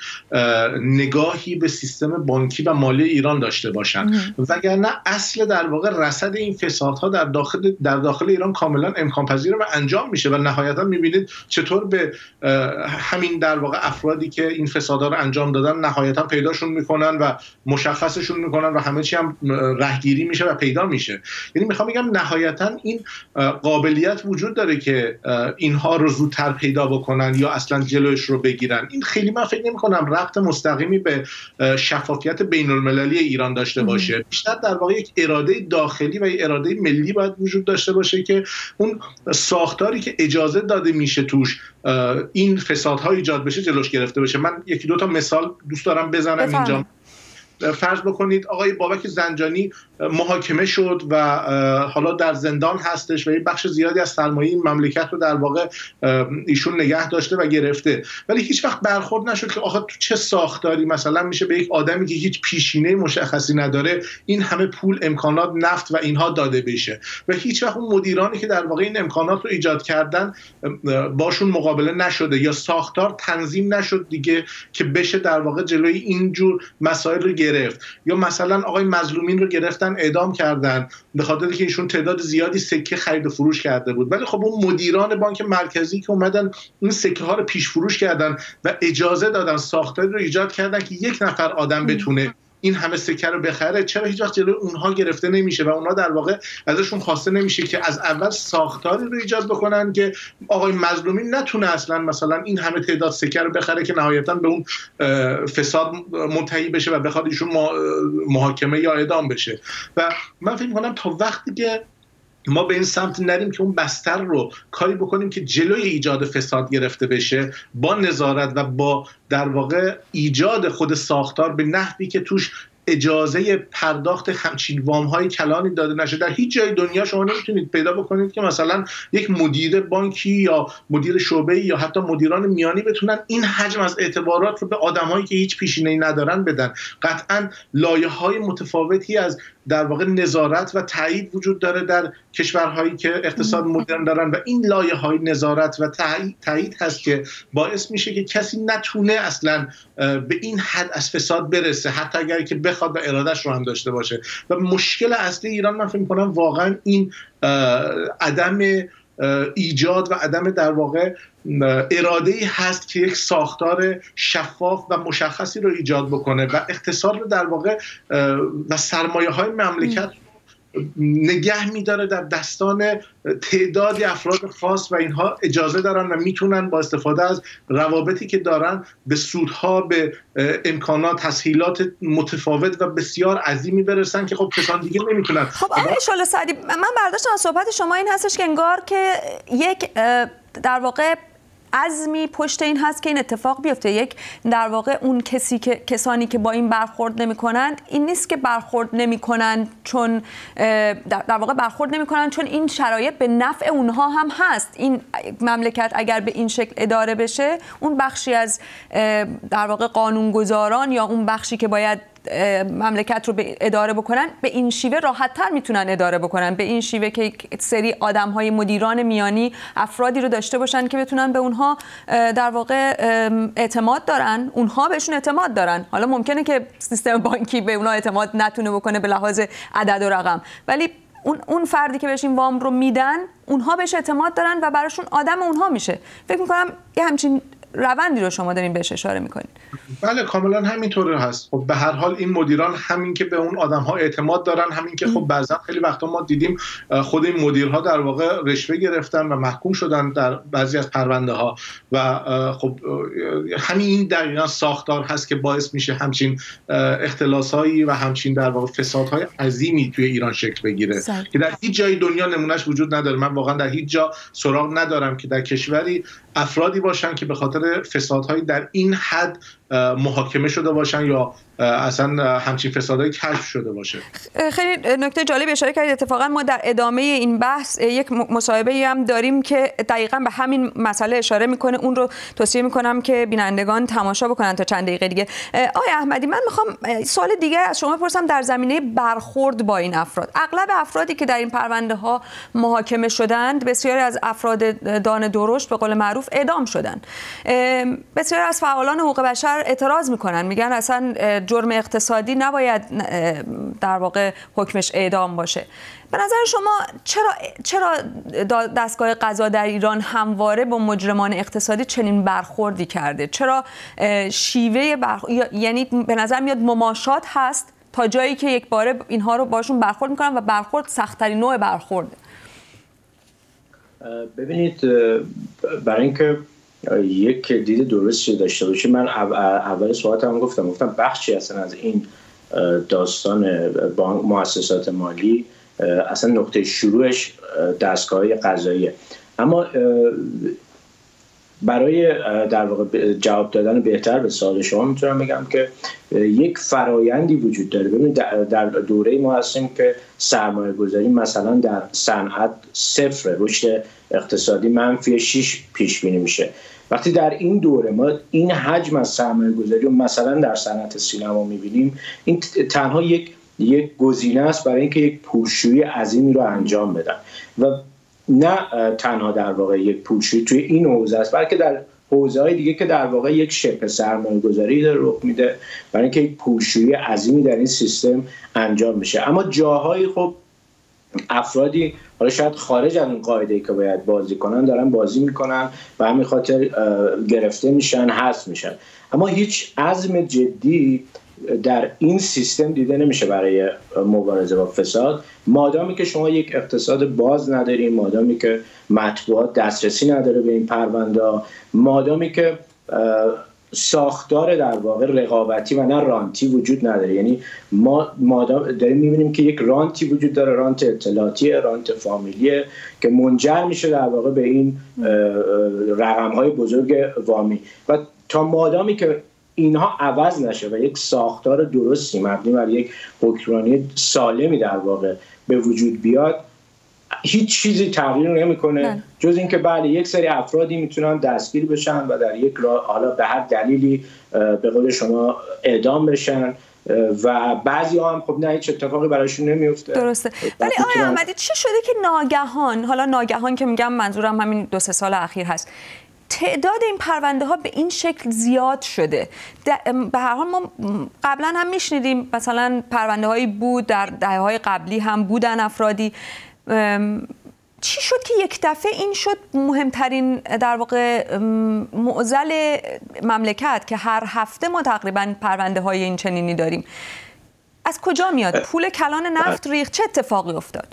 Speaker 3: نگاهی به سیستم بانکی و مالی ایران داشته باشن، وگرنه اصل در واقع رصد این فسادها در داخل در داخل ایران کاملا امکان پذیره و انجام میشه و نهایتا میبینید چطور به همین در واقع افرادی که این فسادها رو انجام دادن نهایتا پیداشون میکنن و مشخصشون میکنن و همه چی هم رهگیری میشه و پیدا میشه. یعنی میخوام بگم نهایتا این قابل وجود داره که اینها رو زودتر پیدا بکنن یا اصلا جلوش رو بگیرن. این خیلی من فکر نمی کنم ربط مستقیمی به شفافیت بین المللی ایران داشته باشه. بیشتر در واقع یک اراده داخلی و یک اراده ملی باید وجود داشته باشه که اون ساختاری که اجازه داده میشه توش این فسادها ایجاد بشه جلوش گرفته بشه. من یکی دو تا مثال دوست دارم بزنم بفهم. اینجا فرض بکنید آقای بابک زنجانی محاکمه شد و حالا در زندان هستش و یه بخش زیادی از سرمایه مملکت رو در واقع ایشون نگه داشته و گرفته، ولی هیچ وقت برخورد نشد که آخه تو چه ساختاری مثلا میشه به یک آدمی که هیچ پیشینه مشخصی نداره این همه پول، امکانات، نفت و اینها داده بشه و هیچ وقت اون مدیرانی که در واقع این امکانات رو ایجاد کردن باشون مقابله نشده یا ساختار تنظیم نشد دیگه که بشه در واقع جلوی اینجور مسائل رو گرفت. یا مثلا آقای مظلومین رو گرفتن اعدام کردن به خاطر که ایشون تعداد زیادی سکه خرید و فروش کرده بود، ولی خب اون مدیران بانک مرکزی که اومدن این سکه ها رو پیش فروش کردن و اجازه دادن، ساختاری رو ایجاد کردن که یک نفر آدم بتونه این همه سکه رو بخره، چرا هیچ وقت جلوی اونها گرفته نمیشه و اونها در واقع ازشون خواسته نمیشه که از اول ساختاری رو ایجاد بکنن که آقای مظلومی نتونه اصلا مثلا این همه تعداد سکه رو بخره که نهایتا به اون فساد منتهی بشه و بخواد ایشون محاکمه یا اعدام بشه. و من فکر می‌کنم تا وقتی که ما به این سمت نریم که اون بستر رو کاری بکنیم که جلوی ایجاد فساد گرفته بشه با نظارت و با در واقع ایجاد خود ساختار به نحوی که توش اجازه پرداخت همچین وام‌های کلانی داده نشه. در هیچ جای دنیا شما نمیتونید پیدا بکنید که مثلا یک مدیر بانکی یا مدیر شعبه‌ای یا حتی مدیران میانی بتونن این حجم از اعتبارات رو به آدم‌هایی که هیچ پیشینه‌ای ندارن بدن. قطعاً لایه‌های متفاوتی از در واقع نظارت و تایید وجود داره در کشورهایی که اقتصاد مدرن دارن و این لایه‌های نظارت و تایید هست که باعث میشه که کسی نتونه اصلا به این حد از فساد برسه، حتی اگر که بخواد و ارادش رو هم داشته باشه. و مشکل اصلی ایران من فکر می‌کنم واقعا این عدم ایجاد و عدم در واقع اراده‌ای هست که یک ساختار شفاف و مشخصی رو ایجاد بکنه و اقتصاد رو در واقع و سرمایه‌های مملکت نگه می‌داره در دستان تعدادی افراد خاص و اینها اجازه دارن و میتونن با استفاده از روابطی که دارن به سودها، به امکانات، تسهیلات متفاوت و بسیار عظیمی برسن که خب کسان دیگه نمیتونن.
Speaker 1: خب آقای شعله سعدی، من برداشتم از صحبت شما این هستش که انگار که یک در واقع عزمی پشت این هست که این اتفاق بیفته. یک در واقع اون کسی که کسانی که با این برخورد نمی‌کنند، این نیست که برخورد نمی‌کنند چون در واقع برخورد نمی‌کنند چون این شرایط به نفع اونها هم هست. این مملکت اگر به این شکل اداره بشه، اون بخشی از در واقع قانونگذاران یا اون بخشی که باید مملکت رو به اداره بکنن به این شیوه راحت‌تر میتونن اداره بکنن، به این شیوه که سری آدم‌های مدیران میانی افرادی رو داشته باشن که بتونن به اونها در واقع اعتماد دارن، اونها بهشون اعتماد دارن. حالا ممکنه که سیستم بانکی به اونها اعتماد نتونه بکنه به لحاظ عدد و رقم، ولی اون اون فردی که بهش این وام رو میدن اونها بهش اعتماد دارن و براشون آدم اونها میشه. فکر می‌کنم یه همچین روندی رو شما دارین بهش اشاره میکنین.
Speaker 3: بله کاملا همینطوره هست. خب به هر حال این مدیران همین که به اون آدم ها اعتماد دارن، همین که خب بعضا خیلی وقتا ما دیدیم خود این مدیرها در واقع رشوه گرفتن و محکوم شدن در بعضی از پرونده ها و خب همین این دقیقا ساختار هست که باعث میشه همچین اختلاسایی و همچین در واقع فسادهای عظیمی توی ایران شکل بگیره سر. که در هیچ جای دنیا نمونهش وجود نداره. من واقعا در هیچ جا سراغ ندارم که در کشوری افرادی باشن که به خاطر شده فسادهایی در این حد محاکمه شده باشن یا اصلا همچین فسادهایی کشف شده باشه.
Speaker 1: خیلی نکته جالب اشاره کردید. اتفاقا ما در ادامه این بحث یک مصاحبه‌ای هم داریم که دقیقاً به همین مسئله اشاره میکنه. اون رو توصیه میکنم که بینندگان تماشا بکنن تا چند دقیقه دیگه. آقای احمدی، من میخوام سوال دیگه از شما بپرسم در زمینه برخورد با این افراد. اغلب افرادی که در این پرونده ها محاکمه شدند، بسیاری از افراد دان درشت به قول معروف اعدام شدند. بسیاری از فعالان حقوق بشر اعتراض میکنن، میگن اصلا جرم اقتصادی نباید در واقع حکمش اعدام باشه. به نظر شما چرا چرا دستگاه قضا در ایران همواره با مجرمان اقتصادی چنین برخوردی کرده؟ چرا شیوه برخورد، یعنی به نظر میاد مماشات هست تا جایی که یک باره اینها رو باشون برخورد میکنن و برخورد سخت‌ترین نوع برخورده؟
Speaker 4: ببینید، برای اینکه یک دید درستی داشته باشیم، من اول صحبتم گفتم گفتم بخشی اصلا از این داستان بانک مؤسسات مالی اصلا نقطه شروعش دستگاه قضاییه. اما برای در واقع جواب دادن بهتر به سوال شما میتونم بگم که یک فرایندی وجود داره. ببینید در دوره ما هستیم که سرمایه گذاری مثلا در صنعت صفر، رشد اقتصادی منفی شش پیش بینی میشه. وقتی در این دوره ما این حجم از سرمایه گذاری رو مثلا در صنعت سینما میبینیم، این تنها یک یک گزینه است برای اینکه یک پولشویی عظیمی رو انجام بدن و نه تنها در واقع یک پولشویی توی این حوزه است، بلکه در حوزه‌های دیگه که در واقع یک شبه سرمایه‌گذاری داره رخ میده برای اینکه یک پولشویی عظیمی در این سیستم انجام بشه. اما جاهایی خب افرادی حالا شاید خارج از اون قاعده‌ای که باید بازی کنن دارن بازی میکنن و همین خاطر گرفته میشن، حذف میشن. اما هیچ عزم جدی در این سیستم دیده نمیشه برای مبارزه با فساد، مادامی که شما یک اقتصاد باز ندارین، مادامی که مطبوعات دسترسی نداره به این پرونده، مادامی که ساختار در واقع رقابتی و نه رانتی وجود نداره. یعنی ما مادام داریم میبینیم که یک رانتی وجود داره، رانت اطلاعاتی، رانت فامیلیه که منجر میشه در واقع به این رقم‌های بزرگ وامی. و تا مادامی که اینها عوض نشه و یک ساختار درستی مبنی بر یک حکمرانی سالمی در واقع به وجود بیاد، هیچ چیزی تغییر نمیکنه جز اینکه بله یک سری افرادی میتونن دستگیر بشن و در یک راه حالا به هر دلیلی به قول شما اعدام بشن و بعضی ها هم خب نه هیچ اتفاقی براشون نمیفته.
Speaker 1: درسته. ولی آقای احمدی چی شده که ناگهان، حالا ناگهان که میگم منظورم همین دو سه سال اخیر هست، تعداد این پرونده ها به این شکل زیاد شده؟ به هر حال ما قبلا هم میشنیدیم مثلا پرونده هایی بود در دهه های قبلی هم بودن افرادی. چی شد که یک دفعه این شد مهمترین در واقع معضل مملکت که هر هفته ما تقریبا پرونده های این چنینی داریم؟ از کجا میاد؟ پول کلان نفت ریخت؟ چه اتفاقی افتاد؟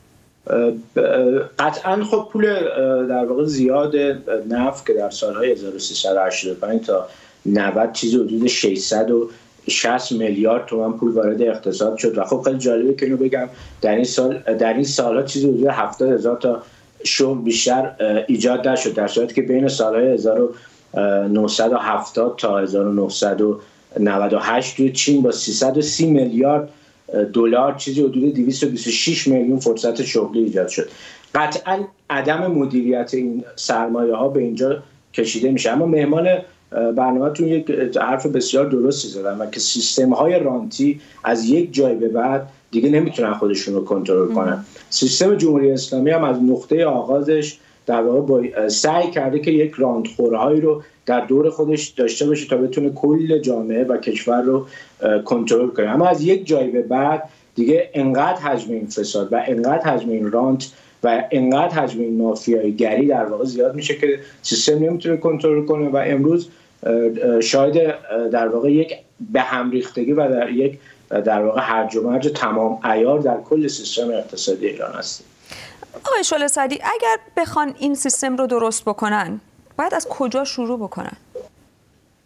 Speaker 4: قطعا خب پول در واقع زیاد نفت که در سالهای هزار و سیصد و هشتاد و پنج تا نود چیزی حدود ششصد و شصت میلیارد تومان پول وارد اقتصاد شد و خب خیلی جالبه که اینو بگم در این سال در این سال‌ها چیزی حدود هفتاد هزار تا شغل بیشتر ایجاد نشد، در صورتی که بین سال‌های هزار و نهصد و هفتاد تا هزار و نهصد و نود و هشت توی چین با سیصد و سی میلیارد دلار چیزی حدود دویست و بیست و شش میلیون فرصت شغلی ایجاد شد. قطعا عدم مدیریت این سرمایه ها به اینجا کشیده میشه. اما مهمان برنامه‌تون یک حرف بسیار درستی زدن و که سیستم های رانتی از یک جای به بعد دیگه نمیتونن خودشون رو کنترل کنن. سیستم جمهوری اسلامی هم از نقطه آغازش در واقع با سعی کرده که یک راندخورهایی رو در دور خودش داشته باشه تا بتونه کل جامعه و کشور رو کنترل کنه. اما از یک جای به بعد دیگه انقدر حجم این فساد و انقدر حجم این رانت و انقدر حجم این مافیایی گری در واقع زیاد میشه که سیستم نمیتونه کنترل کنه و امروز شاید در واقع یک به هم ریختگی و در یک در واقع هرج و مرج تمام عیار در کل سیستم اقتصادی ایران هست.
Speaker 1: آقای شعله سعدی، اگر بخوان این سیستم رو درست بکنن باید از کجا شروع بکنن؟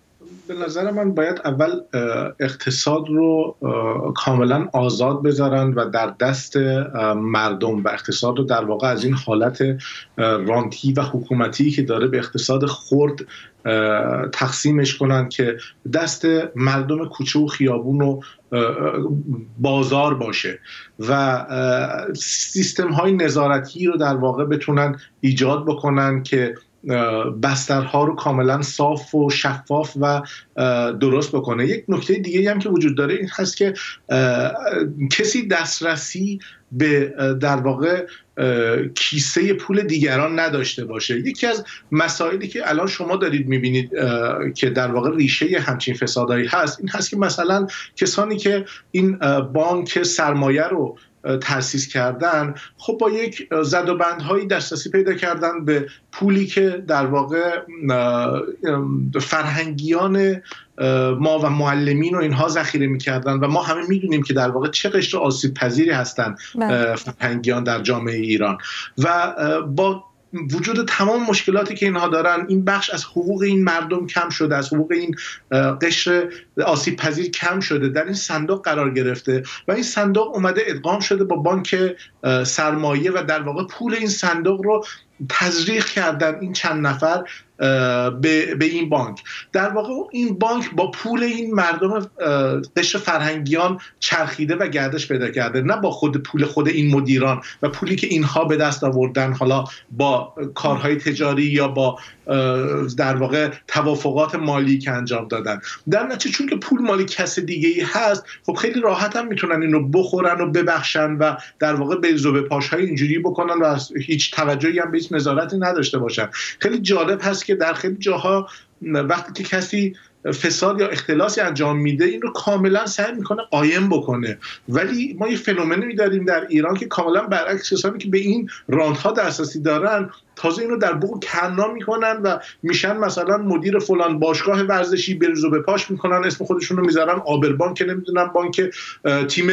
Speaker 3: به نظر من باید اول اقتصاد رو کاملا آزاد بذارن و در دست مردم و اقتصاد رو در واقع از این حالت رانتی و حکومتی که داره به اقتصاد خرد تقسیمش کنن که دست مردم کوچه و خیابون و بازار باشه و سیستم های نظارتی رو در واقع بتونن ایجاد بکنن که بسترها رو کاملا صاف و شفاف و درست بکنه. یک نکته دیگه هم که وجود داره این هست که کسی دسترسی به در واقع کیسه پول دیگران نداشته باشه. یکی از مسائلی که الان شما دارید میبینید که در واقع ریشه همچین فسادایی هست این هست که مثلا کسانی که این بانک سرمایه رو تأسیس کردن خب با یک زد و بندهایی دسترسی پیدا کردن به پولی که در واقع فرهنگیان ما و معلمین و اینها ذخیره می‌کردن و ما همه می‌دونیم که در واقع چه قشر آسیب پذیری هستن فرهنگیان در جامعه ایران و با وجود تمام مشکلاتی که اینها دارن این بخش از حقوق این مردم کم شده، از حقوق این قشر آسیب پذیر کم شده، در این صندوق قرار گرفته و این صندوق اومده ادغام شده با بانک سرمایه و در واقع پول این صندوق رو تزریق کردن این چند نفر به, به این بانک. در واقع این بانک با پول این مردم قشر فرهنگیان چرخیده و گردش پیدا کرده، نه با خود پول خود این مدیران و پولی که اینها به دست آوردن حالا با کارهای تجاری یا با در واقع توافقات مالی که انجام دادن. در نتیجه چون که پول مالی کس دیگه ای هست خب خیلی راحت هم میتونن اینو بخورن و ببخشن و در واقع به ذوب پاشهای اینجوری بکنن و هیچ توجهی هم به هیچ نظارتی نداشته باشن. خیلی جالب هست که در خیلی جاها وقتی که کسی فساد یا اختلاسی انجام میده این رو کاملا سعی میکنه قایم بکنه، ولی ما یه فنومنی داریم در ایران که کاملا برعکس، کسانی که به این راندها دسترسی دارن تازه اینو در بوق کنا میکنن و میشن مثلا مدیر فلان باشگاه ورزشی، بریز و بپاش میکنن، اسم خودشون رو میذارن آبربانک که نمیدونم بانک تیم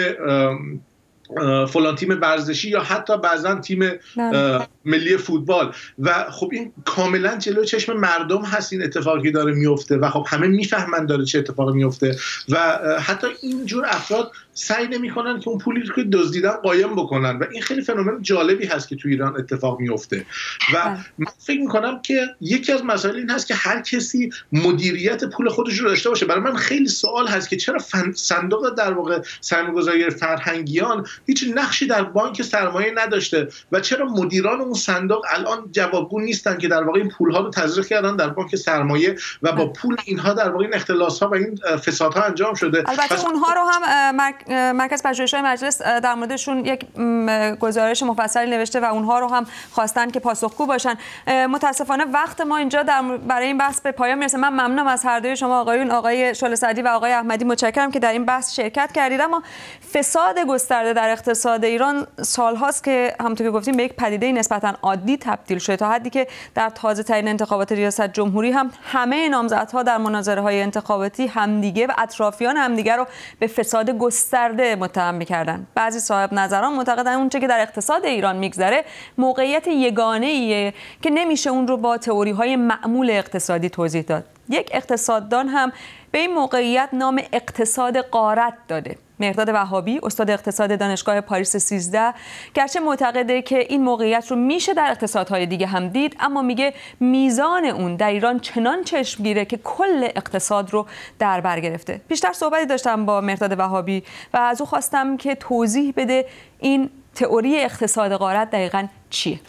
Speaker 3: فلان تیم ورزشی یا حتی بعضا تیم ملی فوتبال و خب این کاملا جلوی چشم مردم هست این اتفاقی داره میفته و خب همه میفهمن داره چه اتفاقی میفته و حتی اینجور افراد سعی نمی‌کنن که اون پولی رو که دزدیدن قایم بکنن و این خیلی فنومن جالبی هست که تو ایران اتفاق میفته و من فکر می‌کنم که یکی از مسائل این هست که هر کسی مدیریت پول خودش رو داشته باشه. برای من خیلی سوال هست که چرا صندوق در واقع سرمایه‌گذاری فرهنگیان هیچ نقشی در بانک سرمایه نداشته و چرا مدیران اون صندوق الان جوابگو نیستن که در واقع این پول‌ها رو تزریق کردن در بانک سرمایه و با پول اینها در واقع این اختلاس‌ها و این فسادها انجام شده.
Speaker 1: البته اونها رو هم مرکز پژوهش‌های مجلس در موردشون یک گزارش مفصلی نوشته و اونها رو هم خواستن که پاسخگو باشن. متاسفانه وقت ما اینجا در برای این بحث به پایان میرسه. من ممنونم از هر دوی شما آقایون، آقای شعله سعدی و آقای احمدی، متشکرم که در این بحث شرکت کردید. اما فساد گسترده در اقتصاد ایران سالهاست که همونطور که گفتیم به یک پدیده نسبتاً عادی تبدیل شده، تا حدی که در تازه ترین انتخابات ریاست جمهوری هم همه نامزدها در مناظره های انتخاباتی همدیگه و اطرافیان همدیگه رو به فساد گسترده متهم می‌کردن. بعضی صاحب نظران معتقدن اونچه که در اقتصاد ایران میگذره موقعیت یگانه‌ایه که نمیشه اون رو با تئوری‌های معمول اقتصادی توضیح داد. یک اقتصاددان هم به این موقعیت نام اقتصاد غارت داده. مهرداد وهابی، استاد اقتصاد دانشگاه پاریس سیزده، گرچه معتقده که این موقعیت رو میشه در اقتصادهای دیگه هم دید، اما میگه میزان اون در ایران چنان چشمگیره که کل اقتصاد رو در بر گرفته. بیشتر صحبتی داشتم با مهرداد وهابی و از او خواستم که توضیح بده این تئوری اقتصاد غارت دقیقاً چیه.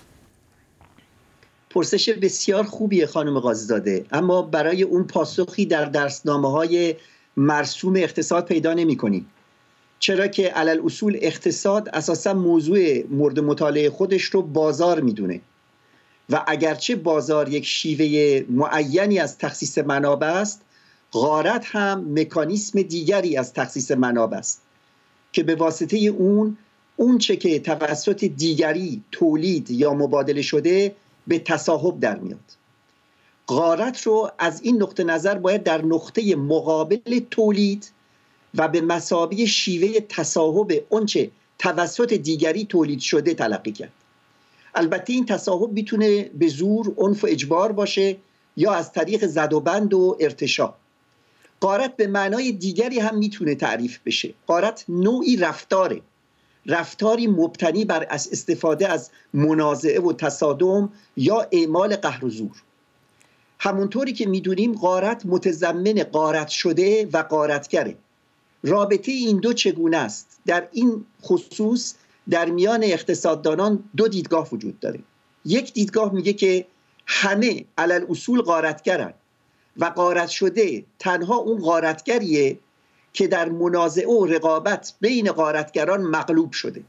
Speaker 5: پرسش بسیار خوبیه خانم قاضی‌زاده، اما برای اون پاسخی در درسنامه‌های مرسوم اقتصاد پیدا نمی‌کنیم. چرا که علل اصول اقتصاد اساسا موضوع مورد مطالعه خودش رو بازار میدونه و اگرچه بازار یک شیوه معینی از تخصیص منابع است، غارت هم مکانیسم دیگری از تخصیص منابع است که به واسطه اون اون چه که توسط دیگری تولید یا مبادله شده به تصاحب در میاد. غارت رو از این نقطه نظر باید در نقطه مقابل تولید و به مثابه شیوه تصاحب اونچه توسط دیگری تولید شده تلقی کرد. البته این تصاحب میتونه به زور، عنف و اجبار باشه یا از طریق زد و بند و ارتشا. غارت به معنای دیگری هم میتونه تعریف بشه. غارت نوعی رفتاره، رفتاری مبتنی بر استفاده از منازعه و تصادم یا اعمال قهر و زور. همونطوری که میدونیم غارت متضمن غارت شده و غارتگره. رابطه این دو چگونه است؟ در این خصوص در میان اقتصاددانان دو دیدگاه وجود داره. یک دیدگاه میگه که همه علل اصول غارتگرن و غارت شده تنها اون غارتگریه که در منازعه و رقابت بین غارتگران مغلوب شده.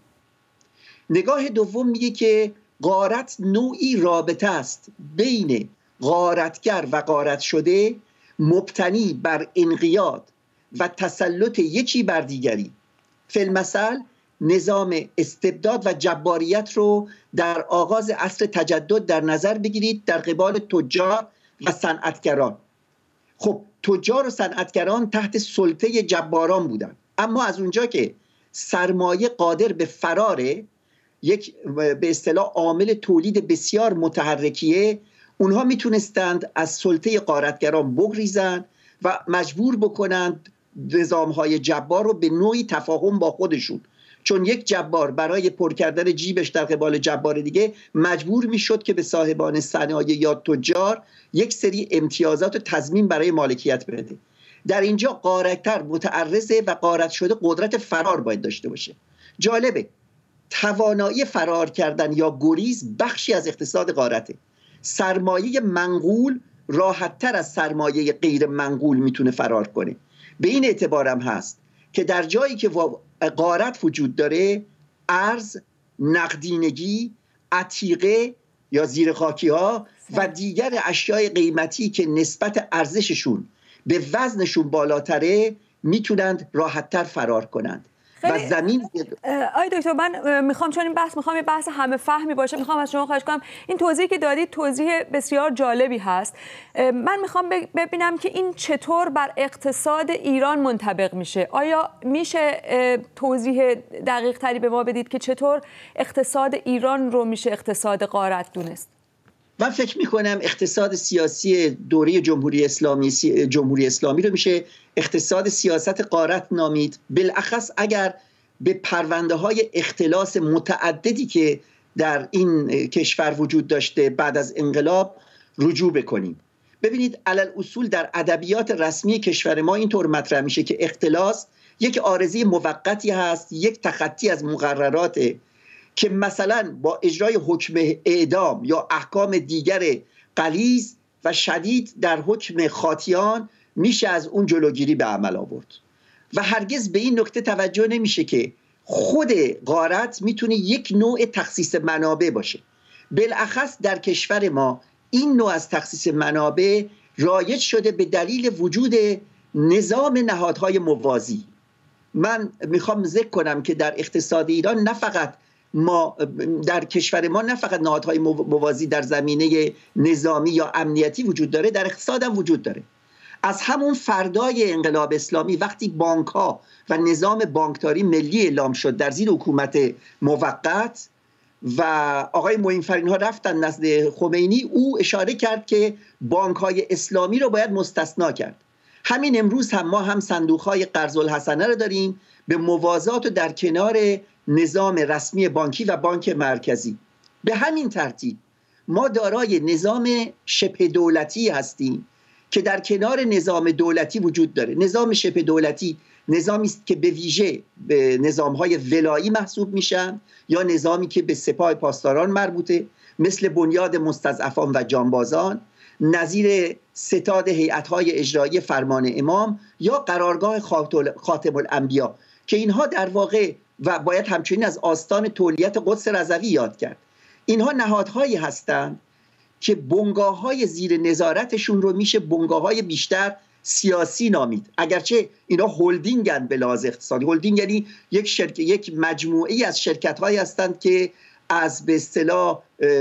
Speaker 5: نگاه دوم میگه که غارت نوعی رابطه است بین غارتگر و غارت شده مبتنی بر انقیاد و تسلط یکی بر دیگری. فی‌المثل نظام استبداد و جباریت رو در آغاز عصر تجدد در نظر بگیرید در قبال تجار و صنعتگران. خب تجار و صنعتگران تحت سلطه جباران بودند، اما از اونجا که سرمایه قادر به فراره، یک به اصطلاح عامل تولید بسیار متحرکیه، اونها میتونستند از سلطه غارتگران بگریزند و مجبور بکنند نظامهای جبار رو به نوعی تفاهم با خودشون، چون یک جبار برای پر کردن جیبش در قبال جبار دیگه مجبور میشد که به صاحبان صنایع یا تجار یک سری امتیازات و تضمین برای مالکیت بده. در اینجا غارتگر متعرضه و غارت شده قدرت فرار باید داشته باشه. جالبه، توانایی فرار کردن یا گریز بخشی از اقتصاد غارته. سرمایه منقول راحت‌تر از سرمایه غیر منقول میتونه فرار کنه. به این اعتبارم هست که در جایی که غارت وجود داره، ارز، نقدینگی، عتیقه یا زیرخاکی ها و دیگر اشیاء قیمتی که نسبت ارزششون به وزنشون بالاتره میتونند راحت‌تر فرار کنند. و زمین
Speaker 1: آی دکتر، من میخوام، چون این بحث میخوام یه بحث همه فهمی باشه، میخوام از شما خواهش کنم این توضیحی که دادید توضیح بسیار جالبی هست. من میخوام ببینم که این چطور بر اقتصاد ایران منطبق میشه. آیا میشه توضیح دقیق تری به ما بدید که چطور اقتصاد ایران رو میشه اقتصاد غارت دونست؟
Speaker 5: من فکر میکنم اقتصاد سیاسی دوره جمهوری اسلامی جمهوری اسلامی رو میشه اقتصاد سیاست غارت نامید، بالاخص اگر به پرونده های اختلاس متعددی که در این کشور وجود داشته بعد از انقلاب رجوع بکنیم. ببینید علل اصول در ادبیات رسمی کشور ما اینطور مطرح میشه که اختلاس یک عارضه موقتی هست، یک تخطی از مقرراته که مثلا با اجرای حکم اعدام یا احکام دیگر غلیظ و شدید در حکم خاطیان میشه از اون جلوگیری به عمل آورد و هرگز به این نکته توجه نمیشه که خود غارت میتونه یک نوع تخصیص منابع باشه. بالاخص در کشور ما این نوع از تخصیص منابع رایج شده به دلیل وجود نظام نهادهای موازی. من میخوام ذکر کنم که در اقتصاد ایران نه فقط ما در کشور ما نه فقط نهادهای موازی در زمینه نظامی یا امنیتی وجود داره، در اقتصاد هم وجود داره. از همون فردای انقلاب اسلامی وقتی بانک ها و نظام بانکداری ملی اعلام شد در زیر حکومت موقت و آقای معین فرین ها رفتن نزد خمینی، او اشاره کرد که بانک های اسلامی رو باید مستثنا کرد. همین امروز هم ما هم صندوق های قرض الحسنه رو داریم به موازات و در کنار نظام رسمی بانکی و بانک مرکزی. به همین ترتیب ما دارای نظام شبه دولتی هستیم که در کنار نظام دولتی وجود داره. نظام شبه دولتی نظامی است که به ویژه به نظام‌های ولایی محسوب میشن یا نظامی که به سپاه پاسداران مربوطه، مثل بنیاد مستضعفان و جانبازان، نظیر ستاد هیئت‌های اجرایی فرمان امام یا قرارگاه خاتم الانبیا که اینها در واقع و باید همچنین از آستان تولیت قدس رضوی یاد کرد. اینها نهادهایی هستند که بنگاه‌های زیر نظارتشون رو میشه بنگاه‌های بیشتر سیاسی نامید، اگرچه اینا هلدینگن به لحاظ اقتصادی. هلدینگ یعنی یک شرکت، یک مجموعه از شرکت‌هایی هستند که از به اصطلاح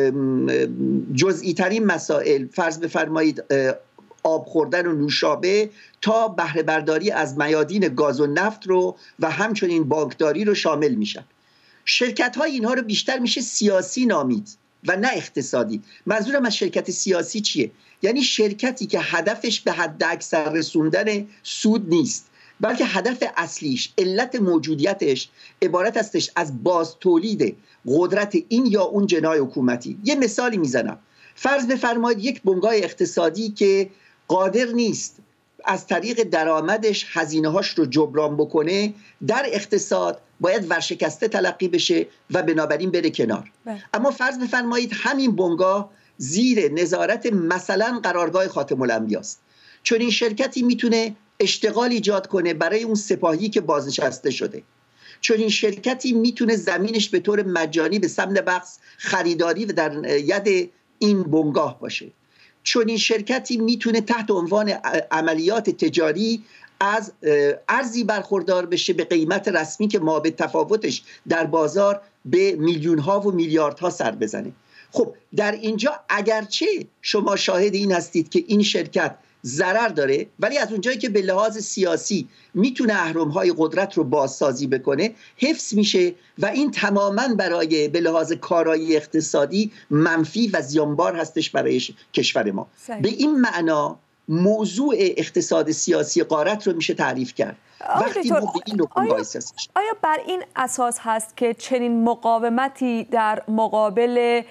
Speaker 5: جزئی ترین مسائل، فرض بفرمایید آب خوردن و نوشابه تا بهره برداری از میادین گاز و نفت رو و همچنین بانکداری رو شامل میشن. شرکت‌های اینها رو بیشتر میشه سیاسی نامید و نه اقتصادی. منظورم از شرکت سیاسی چیه؟ یعنی شرکتی که هدفش به حد اکثر رسوندن سود نیست، بلکه هدف اصلیش، علت موجودیتش عبارت استش از باز تولید قدرت این یا اون جناح حکومتی. یه مثالی میزنم. فرض بفرمایید یک بنگاه اقتصادی که قادر نیست از طریق درآمدش هزینه‌هاش رو جبران بکنه، در اقتصاد باید ورشکسته تلقی بشه و بنابراین بره کنار. بله. اما فرض بفرمایید همین بنگاه زیر نظارت مثلا قرارگاه خاتم الانبیا است. چون این شرکتی میتونه اشتغال ایجاد کنه برای اون سپاهی که بازنشسته شده. چون این شرکتی میتونه زمینش به طور مجانی به ثمن بخش خریداری و در ید این بنگاه باشه. چون این شرکتی میتونه تحت عنوان عملیات تجاری از ارزی برخوردار بشه به قیمت رسمی که ما به تفاوتش در بازار به میلیون ها و میلیاردها سر بزنه. خب در اینجا اگرچه شما شاهد این هستید که این شرکت ضرر داره، ولی از اونجایی که به لحاظ سیاسی میتونه اهرم‌های قدرت رو بازسازی بکنه حفظ میشه و این تماماً برای به لحاظ کارایی اقتصادی منفی و زیانبار هستش برای کشور ما. صحیح. به این معنا موضوع اقتصاد سیاسی غارت رو میشه تعریف کرد. وقتی ما به این
Speaker 1: آیا, آیا بر این اساس هست که چنین مقاومتی در مقابل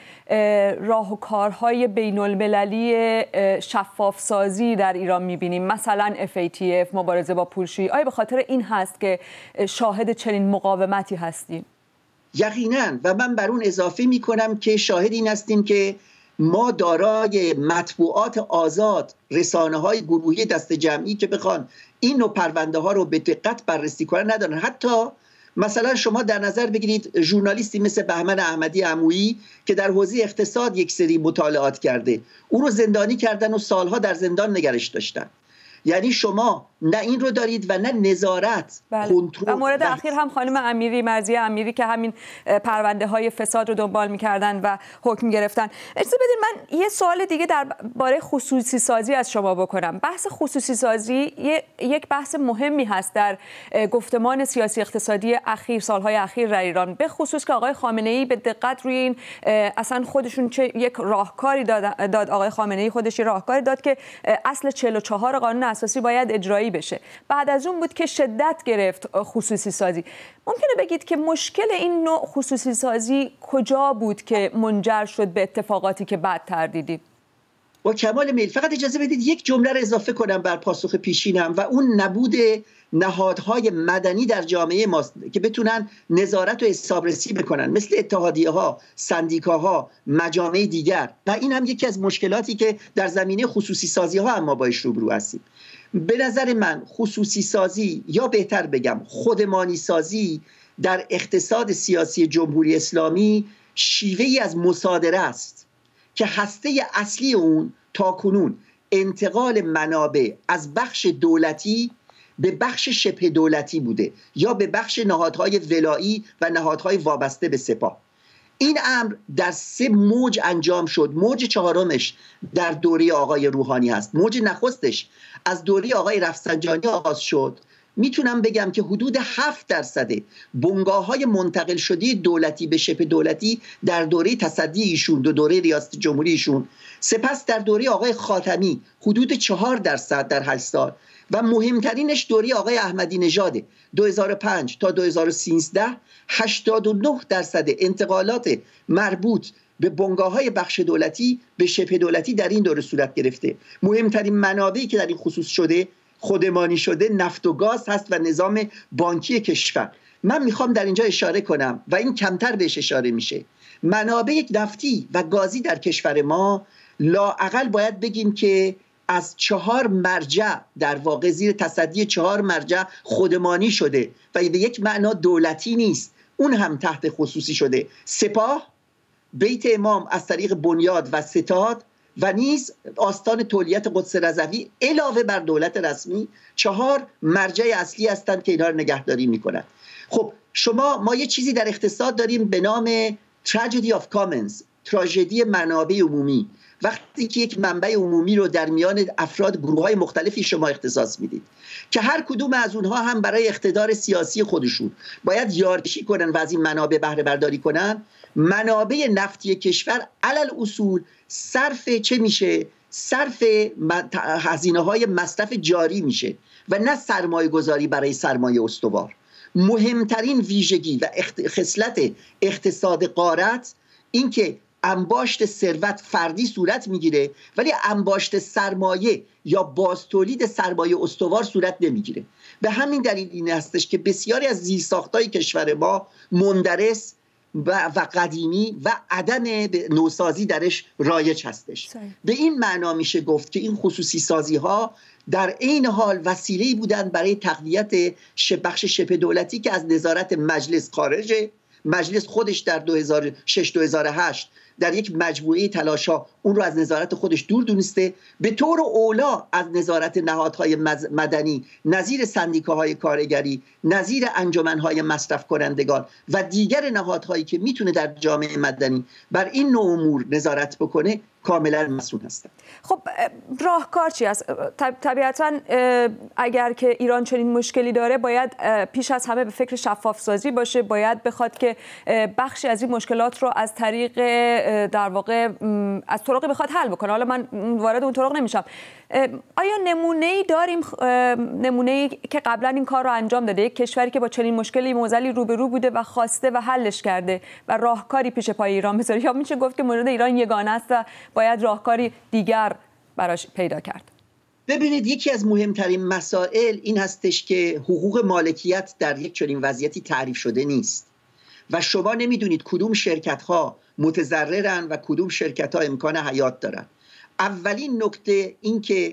Speaker 1: راهکارهای بین المللی شفاف سازی در ایران میبینیم، مثلا اف ای تی اف، مبارزه با پولشویی، آیا به خاطر این هست که شاهد چنین مقاومتی هستیم؟
Speaker 5: یقینا، و من بر اون اضافه میکنم که شاهد این هستیم که ما دارای مطبوعات آزاد، رسانه‌های گروهی دست جمعی که بخوان این نوع پرونده ها رو به دقت بررسی کنن ندارن. حتی مثلا شما در نظر بگیرید ژورنالیستی مثل بهمن احمدی عمویی که در حوزه اقتصاد یک سری مطالعات کرده، او رو زندانی کردن و سالها در زندان نگرش داشتن. یعنی شما نه این رو دارید و نه نظارت، کنترل.
Speaker 1: و مورد اخیر هم خانم امیری، مرضیه امیری که همین پرونده های فساد رو دنبال می‌کردن و حکم گرفتن. اجازه بدید من یه سوال دیگه درباره خصوصی سازی از شما بکنم. بحث خصوصی سازی یک بحث مهمی هست در گفتمان سیاسی اقتصادی اخیر، سالهای اخیر در ایران، به خصوص که آقای خامنه‌ای به دقت روی این اصلا خودشون چه یک راهکاری داد, داد آقای خامنه‌ای خودش راهکاری داد که اصل چهل و چهار قانون اساسی باید اجرایی بشه. بعد از اون بود که شدت گرفت خصوصی سازی. ممکنه بگید که مشکل این نوع خصوصی سازی کجا بود که منجر شد به اتفاقاتی که بعدتر دیدیم؟
Speaker 5: با کمال میل. فقط اجازه بدید یک جمله رو اضافه کنم بر پاسخ پیشینم و اون نبود نهادهای مدنی در جامعه ماست که بتونن نظارت و حسابرسی بکنن، مثل اتحادیه ها، سندیکاها، مجامع دیگر. و این هم یکی از مشکلاتی که در زمینه خصوصی سازی ها هم ما باش روبرو هستیم. به نظر من خصوصی سازی، یا بهتر بگم خودمانی سازی، در اقتصاد سیاسی جمهوری اسلامی شیوهی از مصادره است که هسته اصلی اون تاکنون انتقال منابع از بخش دولتی به بخش شبه دولتی بوده یا به بخش نهادهای ولایی و نهادهای وابسته به سپاه. این امر در سه موج انجام شد. موج چهارمش در دوره آقای روحانی هست. موج نخستش از دوره آقای رفسنجانی آغاز شد. میتونم بگم که حدود هفت درصد بنگاه‌های منتقل شده دولتی به شبه دولتی در دوره تصدی ایشون، دو دوره ریاست جمهوری ایشون، سپس در دوره آقای خاتمی حدود چهار درصد در هشت سال، و مهمترینش دوره آقای احمدی نژاد دو هزار و پنج تا دو هزار و سیزده هشتاد و نه درصد انتقالات مربوط به بنگاه‌های بخش دولتی به شبه دولتی در این دوره صورت گرفته. مهمترین منابعی که در این خصوص شده خودمانی شده نفت و گاز هست و نظام بانکی کشور. من میخوام در اینجا اشاره کنم و این کمتر بهش اشاره میشه. منابع نفتی و گازی در کشور ما لااقل باید بگیم که از چهار مرجع، در واقع زیر تصدی چهار مرجع خودمانی شده و به یک معنا دولتی نیست، اون هم تحت خصوصی شده. سپاه، بیت امام از طریق بنیاد و ستاد و نیز آستان تولیت قدس رضوی علاوه بر دولت رسمی، چهار مرجع اصلی هستند که اینا رو نگهداری میکنن. خب شما ما یه چیزی در اقتصاد داریم به نام tragedy of commons، تراژدی منابع عمومی. وقتی که یک منبع عمومی رو در میان افراد گروه‌های مختلفی شما اختصاص میدید که هر کدوم از اونها هم برای اقتدار سیاسی خودشون باید یارکشی کنن و از این منابع بهره برداری کنن، منابع نفتی کشور علل اصول صرف چه میشه؟ صرف هزینه های مصرف جاری میشه و نه سرمایه گذاری برای سرمایه استوار. مهمترین ویژگی و خصلت اقتصاد غارت این که انباشت ثروت فردی صورت میگیره ولی انباشت سرمایه یا بازتولید سرمایه استوار صورت نمیگیره. به همین دلیل این هستش که بسیاری از زیرساخت‌های کشور ما مندرس و, و قدیمی و عدم نوسازی درش رایج هستش. سای. به این معنا میشه گفت که این خصوصی سازی ها در عین حال وسیله‌ای بودند برای تقویت بخش شبه دولتی که از نظارت مجلس خارجه. مجلس خودش در دو هزار و شش دو هزار و هشت در یک مجموعه تلاش‌ها اون رو از نظارت خودش دور دونسته، به طور اولا از نظارت نهادهای مدنی نظیر سندیکاهای کارگری، نظیر انجمنهای مصرف کنندگان و دیگر نهادهایی که میتونه در جامعه مدنی بر این نوع امور نظارت بکنه کاملا مسئول هستند.
Speaker 1: خب راهکار چی است؟ طبیعتا اگر که ایران چنین مشکلی داره باید پیش از همه به فکر شفاف سازی باشه، باید بخواد که بخشی از این مشکلات رو از طریق در واقع از طرقی بخواد حل بکنه. حالا من وارد اون طرق نمیشم. آیا نمونه‌ای داریم، نمونه‌ای که قبلا این کار رو انجام داده، یک کشوری که با چنین مشکلی معضلی روبرو بوده و خواسته و حلش کرده و راهکاری پیش پای ایران بذاره، یا میشه گفت که مورد ایران یگانه است و باید راهکاری دیگر براش پیدا کرد؟
Speaker 5: ببینید، یکی از مهمترین مسائل این هستش که حقوق مالکیت در یک چنین وضعیتی تعریف شده نیست و شما نمیدونید کدوم شرکت ها متضررن و کدوم شرکت ها امکان حیات دارن. اولین نکته این که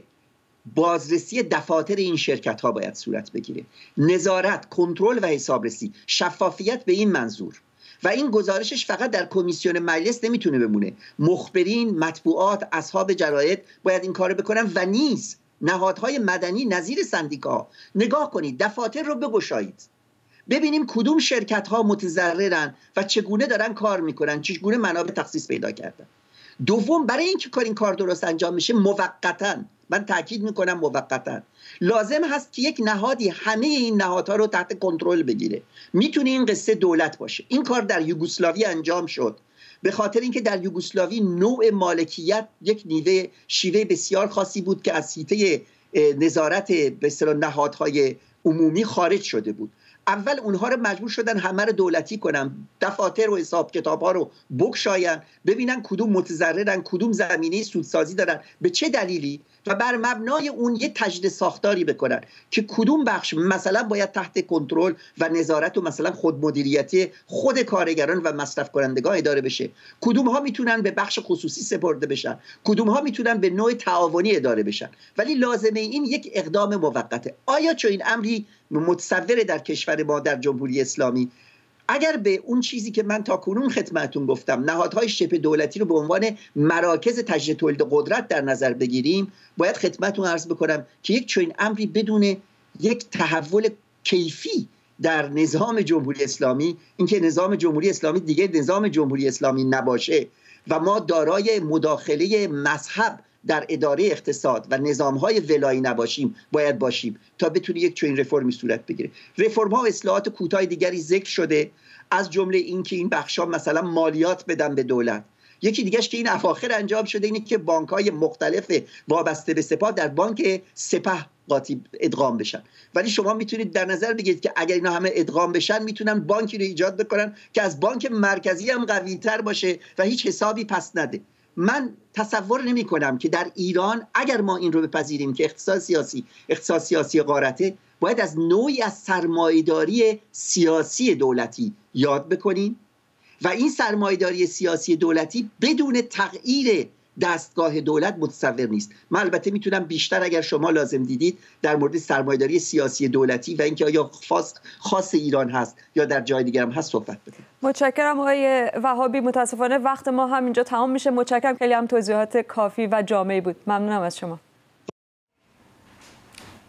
Speaker 5: بازرسی دفاتر این شرکت ها باید صورت بگیره، نظارت، کنترل و حسابرسی، شفافیت به این منظور. و این گزارشش فقط در کمیسیون مجلس نمیتونه بمونه، مخبرین، مطبوعات، اصحاب جراید باید این کارو بکنن و نیز نهادهای مدنی نظیر سندیکاها. نگاه کنید، دفاتر رو بگشایید، ببینیم کدوم شرکت ها متضررن و چگونه دارن کار میکنن، چگونه منابع تخصیص پیدا کردن. دوم، برای اینکه کار این کار درست انجام میشه موقتاً، من تاکید میکنم موقتاً، لازم هست که یک نهادی همه این نهادها رو تحت کنترل بگیره. میتونه این قصه دولت باشه. این کار در یوگسلاوی انجام شد به خاطر اینکه در یوگسلاوی نوع مالکیت یک نیوه شیوه بسیار خاصی بود که از حیطه نظارت به اصطلاح نهادهای عمومی خارج شده بود. اول اونها رو مجبور شدن همه رو دولتی کنن، دفاتر و حساب کتاب ها رو بگشاین، ببینن کدوم متضررن، کدوم زمینه سودسازی دارن، به چه دلیلی، و بر مبنای اون یه تجدید ساختاری بکنن که کدوم بخش مثلا باید تحت کنترل و نظارت و مثلا خودمدیریتی خود کارگران و مصرف کنندگان اداره بشه، کدوم ها میتونن به بخش خصوصی سپرده بشن، کدوم ها میتونن به نوع تعاونی اداره بشن. ولی لازمه این یک اقدام موقته. آیا چه این امری متصور در کشور ما در جمهوری اسلامی؟ اگر به اون چیزی که من تا کنون خدمتتون گفتم، نهادهای شبه دولتی رو به عنوان مراکز تجدید تولید قدرت در نظر بگیریم، باید خدمتتون عرض بکنم که یک چنین امری بدون یک تحول کیفی در نظام جمهوری اسلامی، اینکه نظام جمهوری اسلامی دیگه نظام جمهوری اسلامی نباشه و ما دارای مداخله مذهب در اداره اقتصاد و نظام‌های ولایی نباشیم، باید باشیم تا بتونه یک چنین رفرمی صورت بگیره. رفرم‌ها و اصلاحات کوتاه دیگری ذکر شده، از جمله اینکه این بخش‌ها مثلا مالیات بدن به دولت. یکی دیگه‌اش که این اواخر انجام شده اینه که بانک‌های مختلف وابسته به سپاه در بانک سپه قاطی ادغام بشن. ولی شما میتونید در نظر بگیرید که اگر اینا همه ادغام بشن میتونن بانکی رو ایجاد بکنن که از بانک مرکزی هم قوی‌تر باشه و هیچ حسابی پس نده. من تصور نمی کنم که در ایران اگر ما این رو بپذیریم که اقتصاد سیاسی اقتصاد سیاسی غارته، باید از نوعی از سرمایه‌داری سیاسی دولتی یاد بکنیم و این سرمایه‌داری سیاسی دولتی بدون تغییر دستگاه دولت متصور نیست. من البته میتونم بیشتر اگر شما لازم دیدید در مورد سرمایه‌داری سیاسی دولتی و اینکه آیا خاص خاص ایران هست یا در جای دیگر هم هست صحبت بکنم.
Speaker 1: متشکرم آقای وهابی. متاسفانه وقت ما هم اینجا تمام میشه. متشکرم، خیلی هم توضیحات کافی و جامعی بود. ممنونم از شما.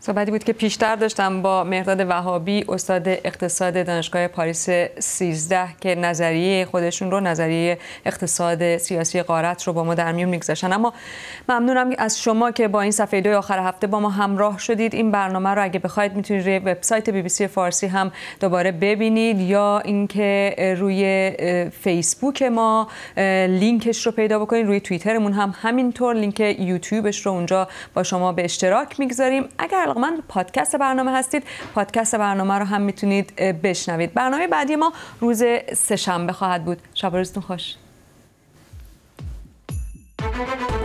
Speaker 1: صحبتی بود که پیشتر داشتم با مهرداد وهابی، استاد اقتصاد دانشگاه پاریس سیزده، که نظریه خودشون رو، نظریه اقتصاد سیاسی غارت رو با ما در میون میگذاشتن. اما ممنونم از شما که با این صفحه دو آخر هفته با ما همراه شدید. این برنامه رو اگه بخواید میتونید روی وبسایت بی بی سی فارسی هم دوباره ببینید، یا اینکه روی فیسبوک ما لینکش رو پیدا بکنید، روی توییترمون هم همینطور لینک یوتیوبش رو اونجا با شما به اشتراک میگذاریم. اگر علاقه‌مند پادکست برنامه هستید، پادکست برنامه رو هم میتونید بشنوید. برنامه بعدی ما روز سه‌شنبه خواهد بود. شب و روزتون خوش.